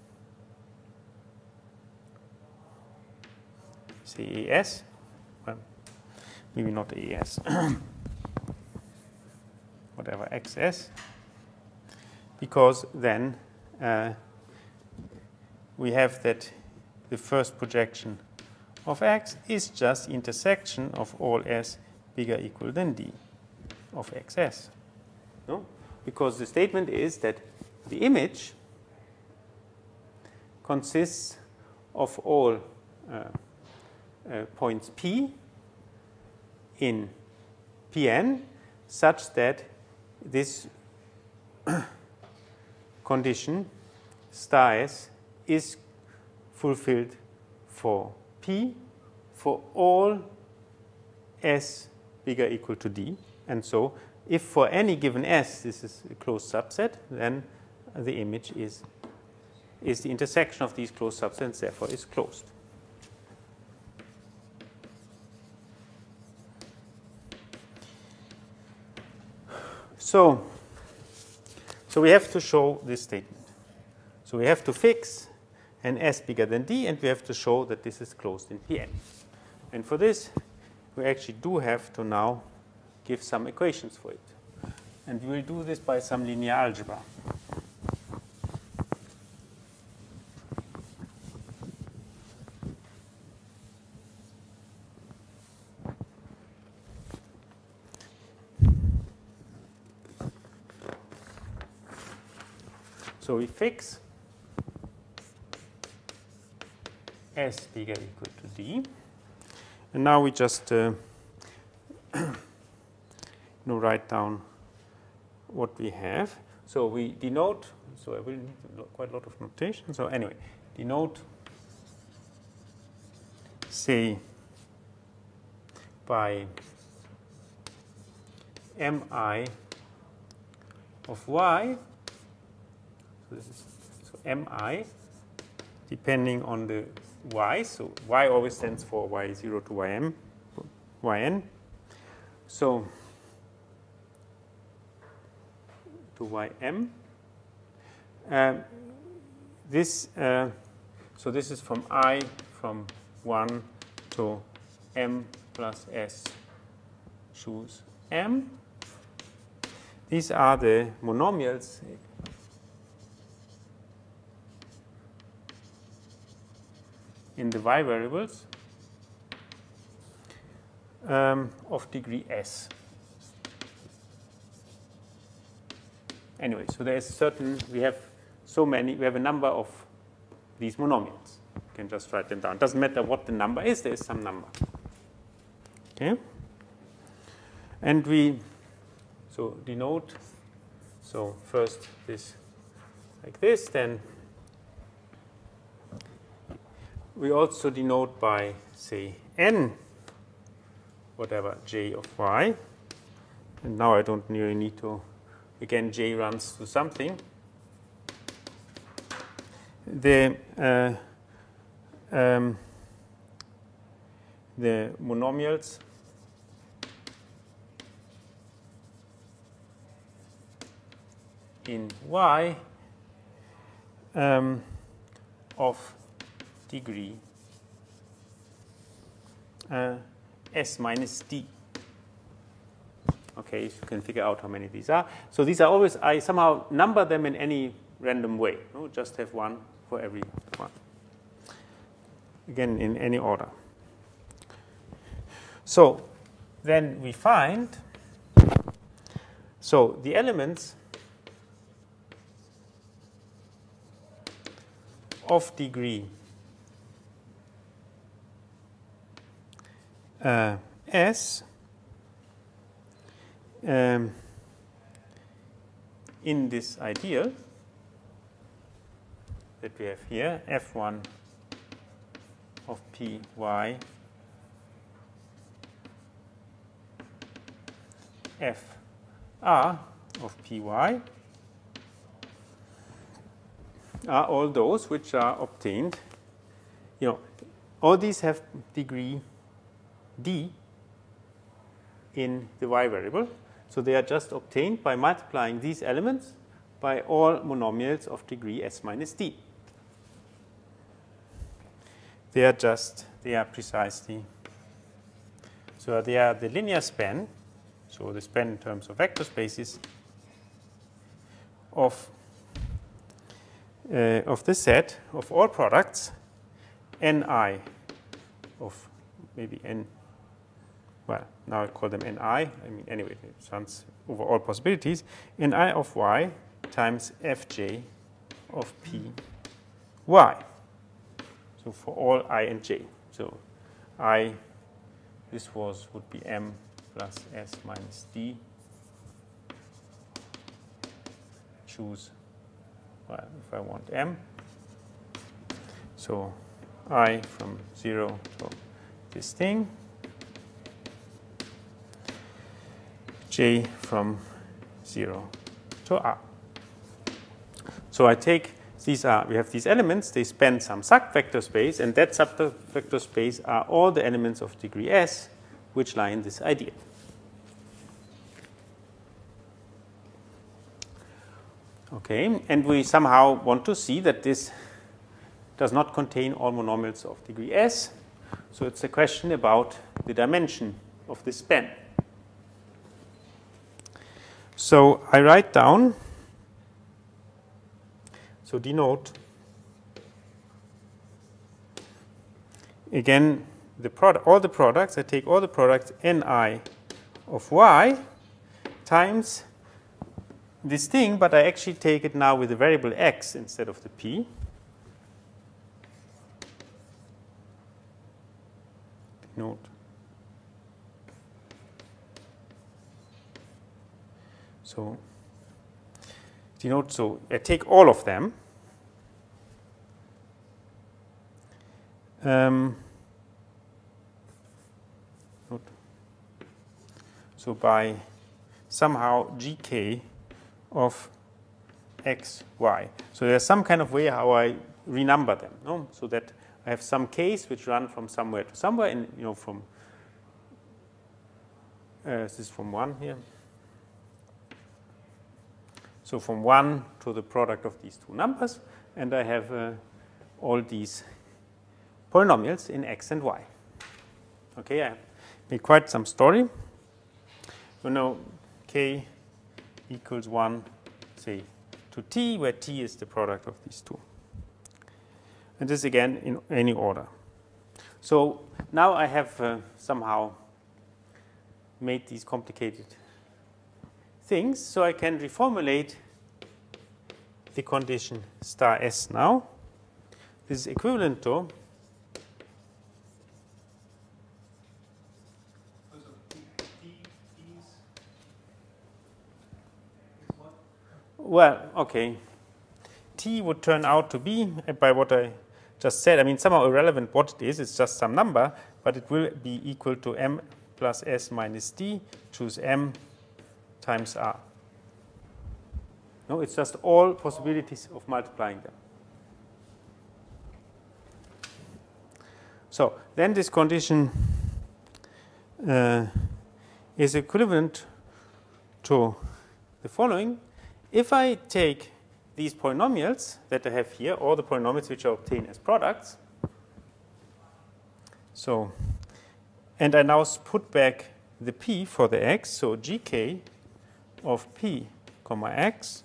say A S, well, maybe not A S, whatever, X S, because then uh, we have that the first projection of X is just intersection of all S bigger or equal than D of X S. No? Because the statement is that the image consists of all uh, uh, points P in P n such that this condition star S is fulfilled for P for all S bigger or equal to D. And so if for any given S this is a closed subset, then the image is, is the intersection of these closed subsets, therefore is closed. So, so we have to show this statement. So we have to fix an S bigger than D, and we have to show that this is closed in P n. And for this, we actually do have to now give some equations for it. And we will do this by some linear algebra. So we fix S bigger or equal to D. And now we just uh, you know, write down what we have. So we denote, so I will need quite a lot of notation. So anyway, denote, say, by mi of y. So this is so mi depending on the y. So y always stands for y zero to ym, yn. So to ym. Um, this uh, so this is from I from one to m plus s choose m. These are the monomials in the y variables um, of degree s. Anyway, so there is certain, we have so many, we have a number of these monomials. You can just write them down. It doesn't matter what the number is, there is some number. Okay? And we, so denote, so first this like this, then we also denote by, say, n, whatever, j of y. And now I don't really need to, again, j runs to something. The, uh, um, the monomials in Y um, of degree uh, S minus D. Okay, so you can figure out how many these are. So these are always, I somehow number them in any random way. No? Just have one for every one. Again, in any order. So then we find, so the elements of degree uh, S um, in this ideal that we have here, F one of P Y F R of P Y are all those which are obtained. You know, all these have degree D in the Y variable. So they are just obtained by multiplying these elements by all monomials of degree S minus D. They are just, they are precisely, so they are the linear span, so the span in terms of vector spaces of, uh, of the set of all products Ni of maybe N, well, now I call them Ni, I mean, anyway, it sounds over all possibilities, Ni of Y times Fj of P Y. So for all I and j. So I, this was, would be M plus S minus D. Choose, well, if I want M. So I from zero to this thing. J from zero to R. So I take these are, we have these elements, they span some subvector space, and that subvector space are all the elements of degree S which lie in this ideal. Okay, and we somehow want to see that this does not contain all monomials of degree S. So it's a question about the dimension of this span. So I write down, so denote again the product, all the products. I take all the products Ni of Y times this thing, but I actually take it now with the variable X instead of the P. Denote. So denote, so I take all of them. Um, so by somehow gk of x, y. So there's some kind of way how I renumber them, no? So that I have some case which run from somewhere to somewhere, and you know from uh, this is from one here. So from one to the product of these two numbers, and I have uh, all these polynomials in x and y. Okay, I made quite some story. So now k equals one, say, to t, where t is the product of these two. And this again in any order. So now I have uh, somehow made these complicated things, so I can reformulate the condition star S now. This is equivalent to well, okay. T would turn out to be, by what I just said, I mean, somehow irrelevant what it is, it's just some number, but it will be equal to M plus S minus D, choose M times R. No, it's just all possibilities of multiplying them. So then this condition uh, is equivalent to the following. If I take these polynomials that I have here, all the polynomials which I obtain as products, so, and I now put back the p for the x, so gk of p comma x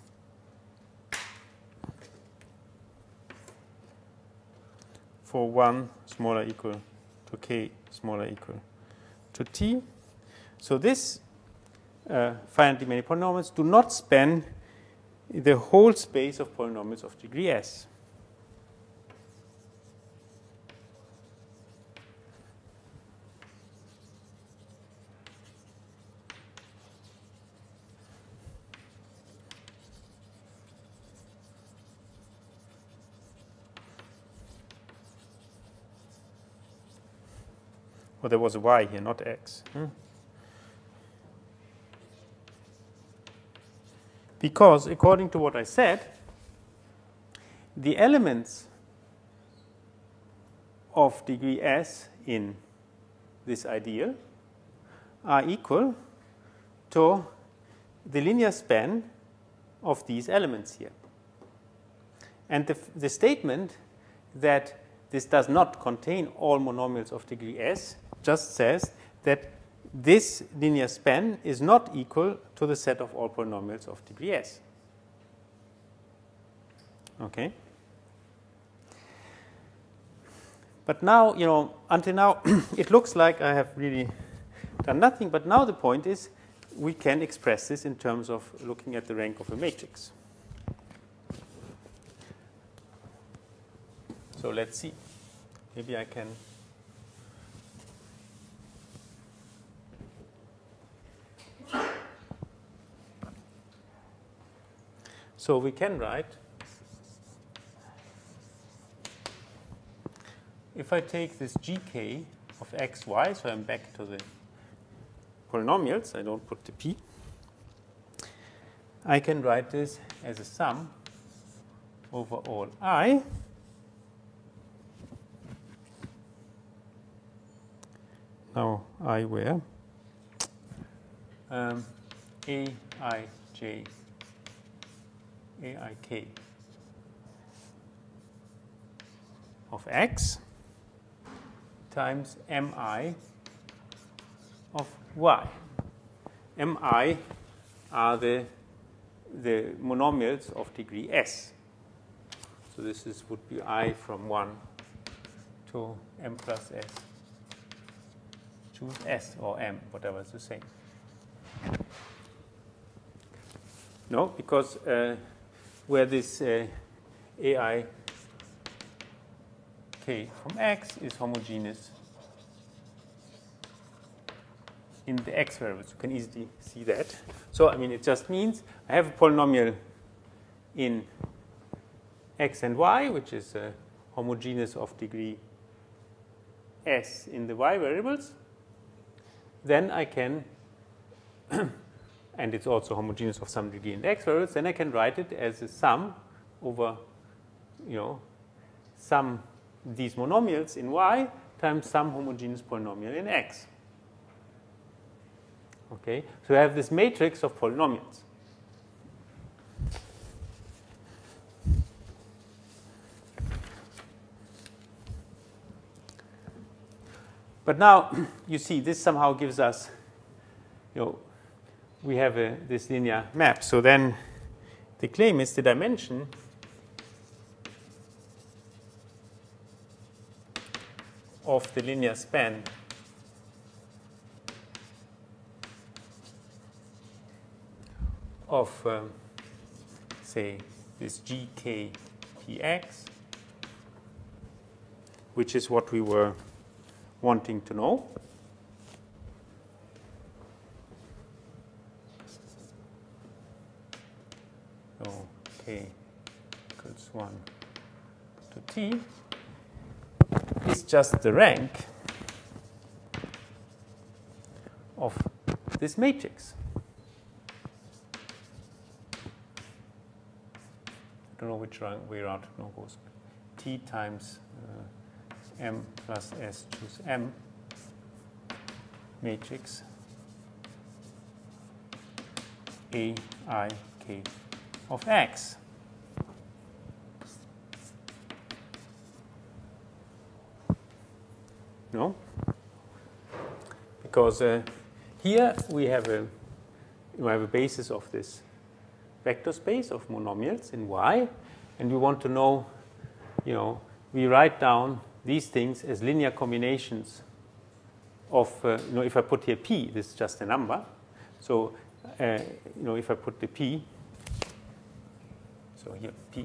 for one smaller equal to k smaller equal to t. So this uh, finitely many polynomials do not span the whole space of polynomials of degree s. Well, there was a y here, not x. Hmm? Because, according to what I said, the elements of degree s in this ideal are equal to the linear span of these elements here. And the, the statement that this does not contain all monomials of degree s just says that this linear span is not equal to the set of all polynomials of degree s. Okay. But now, you know, until now, it looks like I have really done nothing. But now the point is we can express this in terms of looking at the rank of a matrix. So let's see. Maybe I can. So we can write, if I take this gk of xy, so I'm back to the polynomials, I don't put the p, I can write this as a sum over all I now I where um, aij aik of x times mi of y. Mi are the the monomials of degree s. So this is would be I from one to m plus s. Choose s or m, whatever is the same. No, because uh, where this uh, aik from x is homogeneous in the x variables. You can easily see that. So, I mean, it just means I have a polynomial in x and y, which is uh, homogeneous of degree s in the y variables. Then I can, and it's also homogeneous of some degree in the x variables, then I can write it as a sum over, you know, some these monomials in y times some homogeneous polynomial in x. Okay, so I have this matrix of polynomials. But now you see this somehow gives us, you know, we have a, this linear map. So then the claim is the dimension of the linear span of, um, say, this G K P X, which is what we were wanting to know. So K equals one to T is just the rank of this matrix. I don't know which way around it now goes. T times uh, m plus s choose m matrix A I K of X. No? Because uh, here we have a we have a basis of this vector space of monomials in Y, and we want to know, you know, we write down these things as linear combinations of, uh, you know, if I put here P, this is just a number. So, uh, you know, if I put the P, so here P.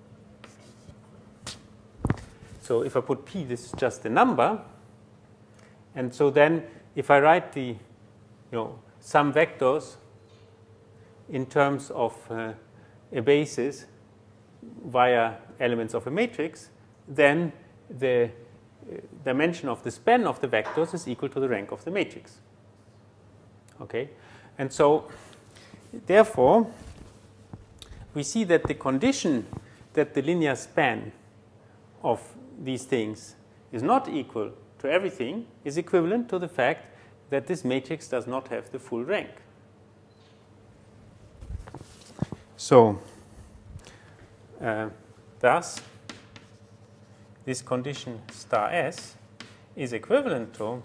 So if I put P, this is just a number. And so then if I write the, you know, some vectors in terms of uh, a basis via elements of a matrix, then the uh, dimension of the span of the vectors is equal to the rank of the matrix. Okay? And so, therefore, we see that the condition that the linear span of these things is not equal to everything is equivalent to the fact that this matrix does not have the full rank. So, uh, thus, this condition star S is equivalent to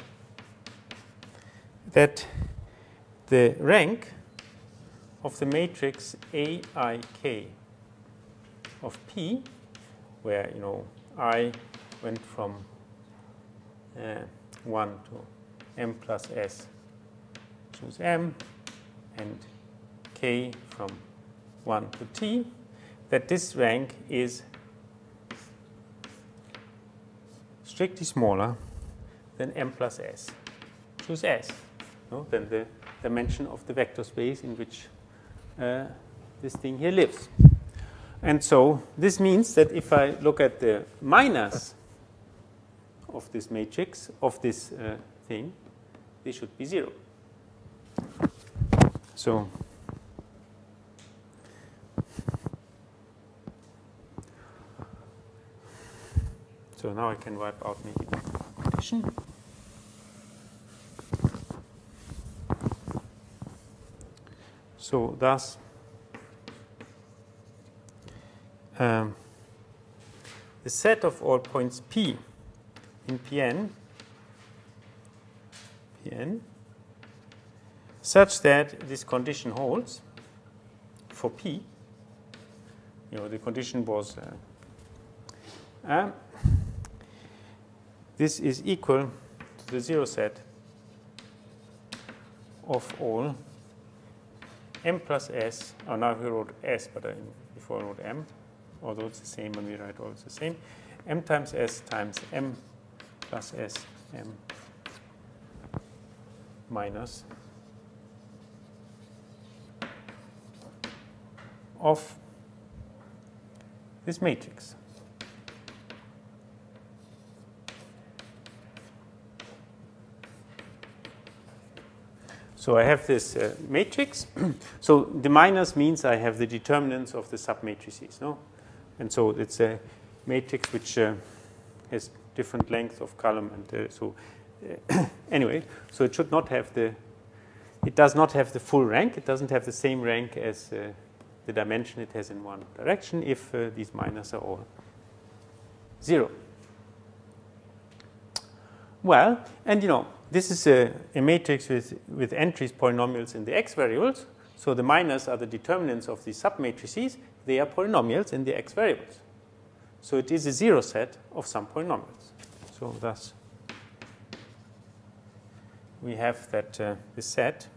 that the rank of the matrix A I K of P, where, you know, I went from uh, one to M plus S, choose M, and K from one to T, that this rank is strictly smaller than M plus S. Choose S, no? Than the dimension of the vector space in which uh, this thing here lives. And so this means that if I look at the minus of this matrix, of this uh, thing, this should be zero. So, so now I can wipe out maybe the condition. So thus, um, the set of all points P in Pn, Pn, such that this condition holds for P. You know, the condition was uh, uh, this is equal to the zero set of all M plus S. Oh, now we wrote S, but I, before I wrote M, although it's the same when we write all it's the same. M times S times M plus S M minus of this matrix. So I have this uh, matrix. So the minus means I have the determinants of the submatrices, no? And so it's a matrix which uh, has different length of column, and uh, so uh, anyway, so it should not have the, it does not have the full rank. It doesn't have the same rank as uh, the dimension it has in one direction if uh, these minus are all zero. Well, and you know, this is a, a matrix with, with entries polynomials in the x variables. So the minus are the determinants of the submatrices. They are polynomials in the x variables. So it is a zero set of some polynomials. So thus, we have that uh, the set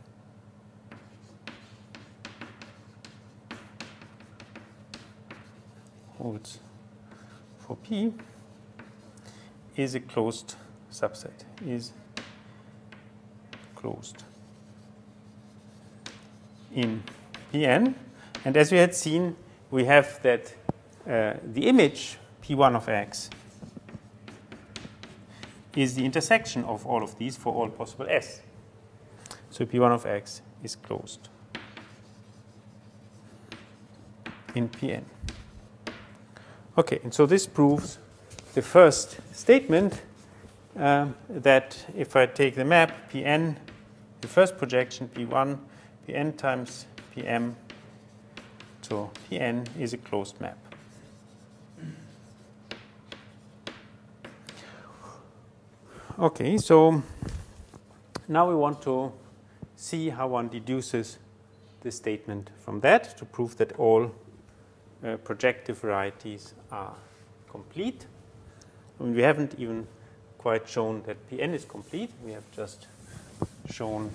holds for P is a closed subset, is closed in Pn. And as we had seen, we have that uh, the image P one of X is the intersection of all of these for all possible S. So P one of X is closed in Pn. Okay, and so this proves the first statement uh, that if I take the map Pn, the first projection P one, Pn times Pm, so Pn is a closed map. Okay, so now we want to see how one deduces the statement from that to prove that all uh, projective varieties are complete. I mean, we haven't even quite shown that Pn is complete. We have just shown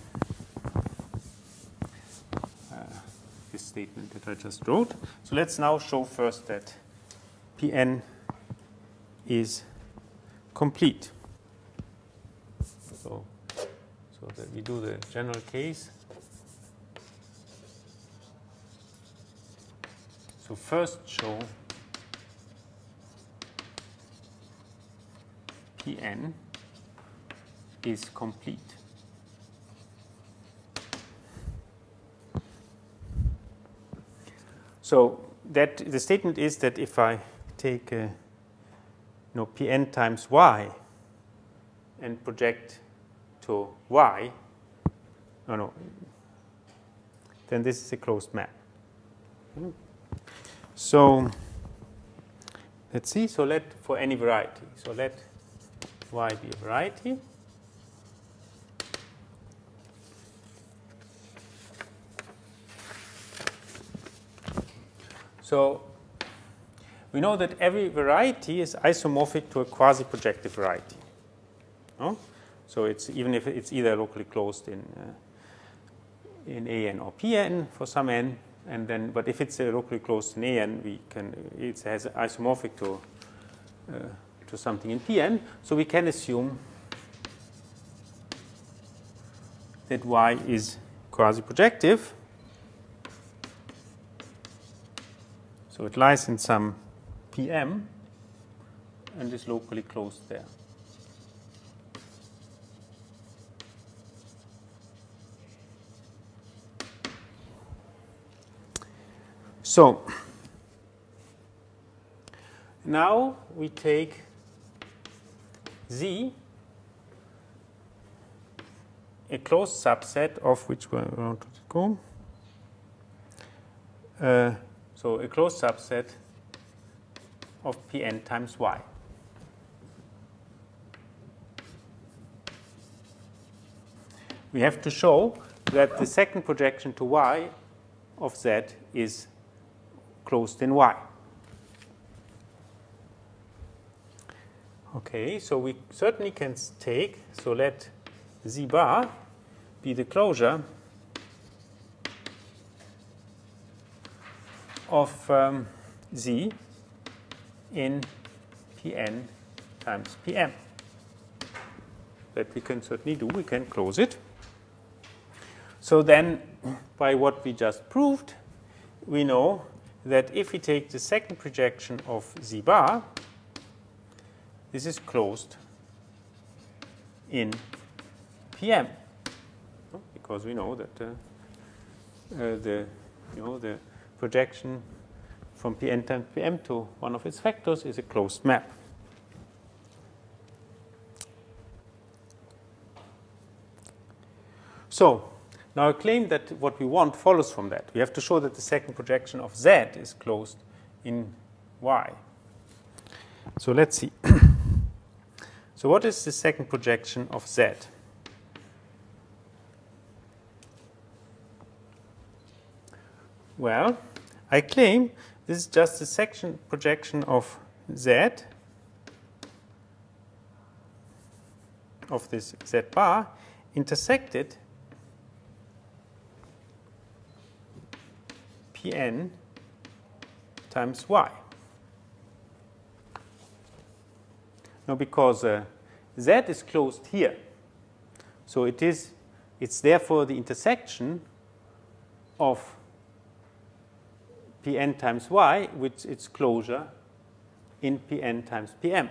uh, this statement that I just wrote. So let's now show first that Pn is complete. So, so that we do the general case. So first show Pn is complete. So that the statement is that if I take uh, you know, Pn times y and project to y, no, no, then this is a closed map. Hmm. So let's see. So let for any variety. So let y be a variety. So we know that every variety is isomorphic to a quasi-projective variety. No? So it's even if it's either locally closed in uh, in A n or P n for some n, and then but if it's uh, locally closed in A n, we can it has isomorphic to uh, to something in P n. So we can assume that y is quasi-projective. So it lies in some P m and is locally closed there. So now we take Z, a closed subset of which one I want to go. Uh, so a closed subset of Pn times y. We have to show that the second projection to y of Z is closed in y. Okay, so we certainly can take, so let Z bar be the closure of um, Z in Pn times Pm. That we can certainly do, we can close it. So then, by what we just proved, we know that if we take the second projection of Z bar, this is closed in Pm, because we know that uh, uh, the you know the projection from Pn times Pm to one of its factors is a closed map. So now I claim that what we want follows from that. We have to show that the second projection of Z is closed in Y. So let's see. So what is the second projection of Z? Well, I claim this is just the section projection of Z of this Z bar intersected Pn times y. Now, because uh, Z is closed here, so it is, it's therefore the intersection of Pn times y with its closure in Pn times Pm.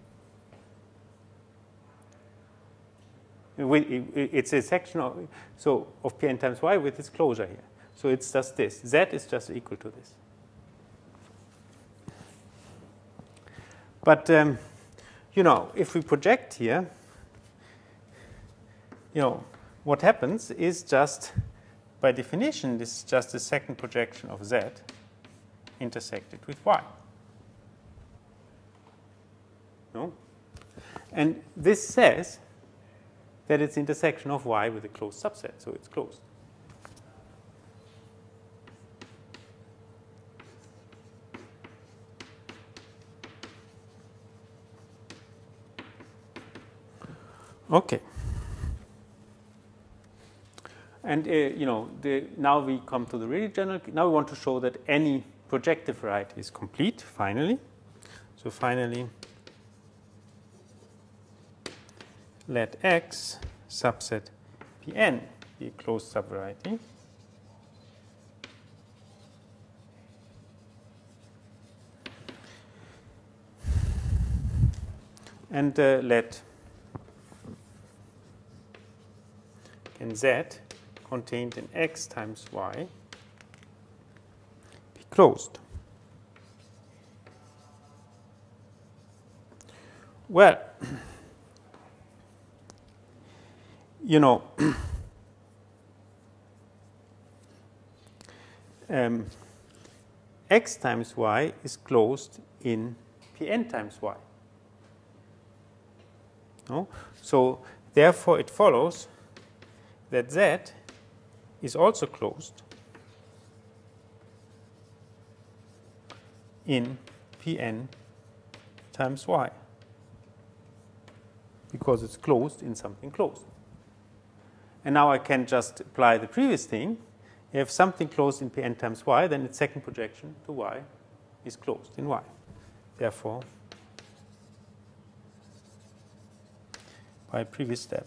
It's a section of, so of Pn times y with its closure here. So it's just this. Z is just equal to this. But um, you know, if we project here, you know, what happens is just, by definition, this is just the second projection of Z intersected with Y. No? And this says that it's intersection of Y with a closed subset, so it's closed. Okay. And, uh, you know, the, now we come to the really general. Now we want to show that any projective variety is complete, finally. So finally, let X subset Pn be a closed subvariety. And uh, let and Z contained in X times Y be closed. Well, you know, um, X times Y is closed in Pn times Y. No? So therefore it follows that Z is also closed in Pn times Y, because it's closed in something closed. And now I can just apply the previous thing. If something closed in Pn times Y, then its second projection to Y is closed in Y. Therefore, by previous step,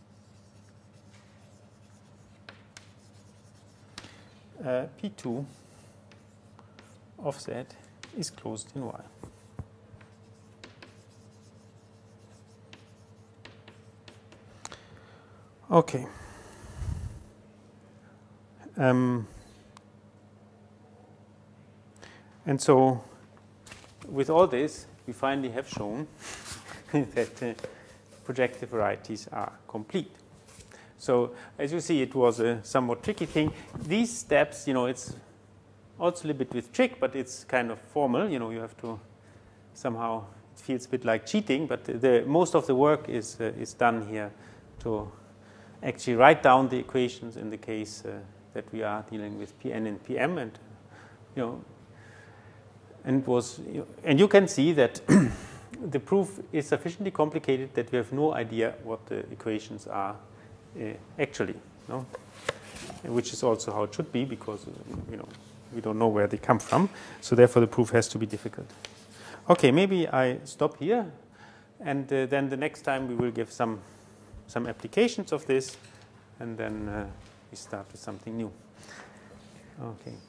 uh, P two of Z is closed in Y. Okay. Um, and so, with all this, we finally have shown that uh, projective varieties are complete. So, as you see, it was a somewhat tricky thing. These steps, you know, it's also a little bit with trick, but it's kind of formal. You know, you have to somehow, it feels a bit like cheating, but the most of the work is uh, is done here to actually write down the equations in the case uh, that we are dealing with Pn and Pm, and you know, and was and you can see that the proof is sufficiently complicated that we have no idea what the equations are uh, actually, no? Which is also how it should be, because you know we don't know where they come from. So therefore, the proof has to be difficult. Okay, maybe I stop here, and uh, then the next time we will give some. some applications of this, and then uh, we start with something new. Okay.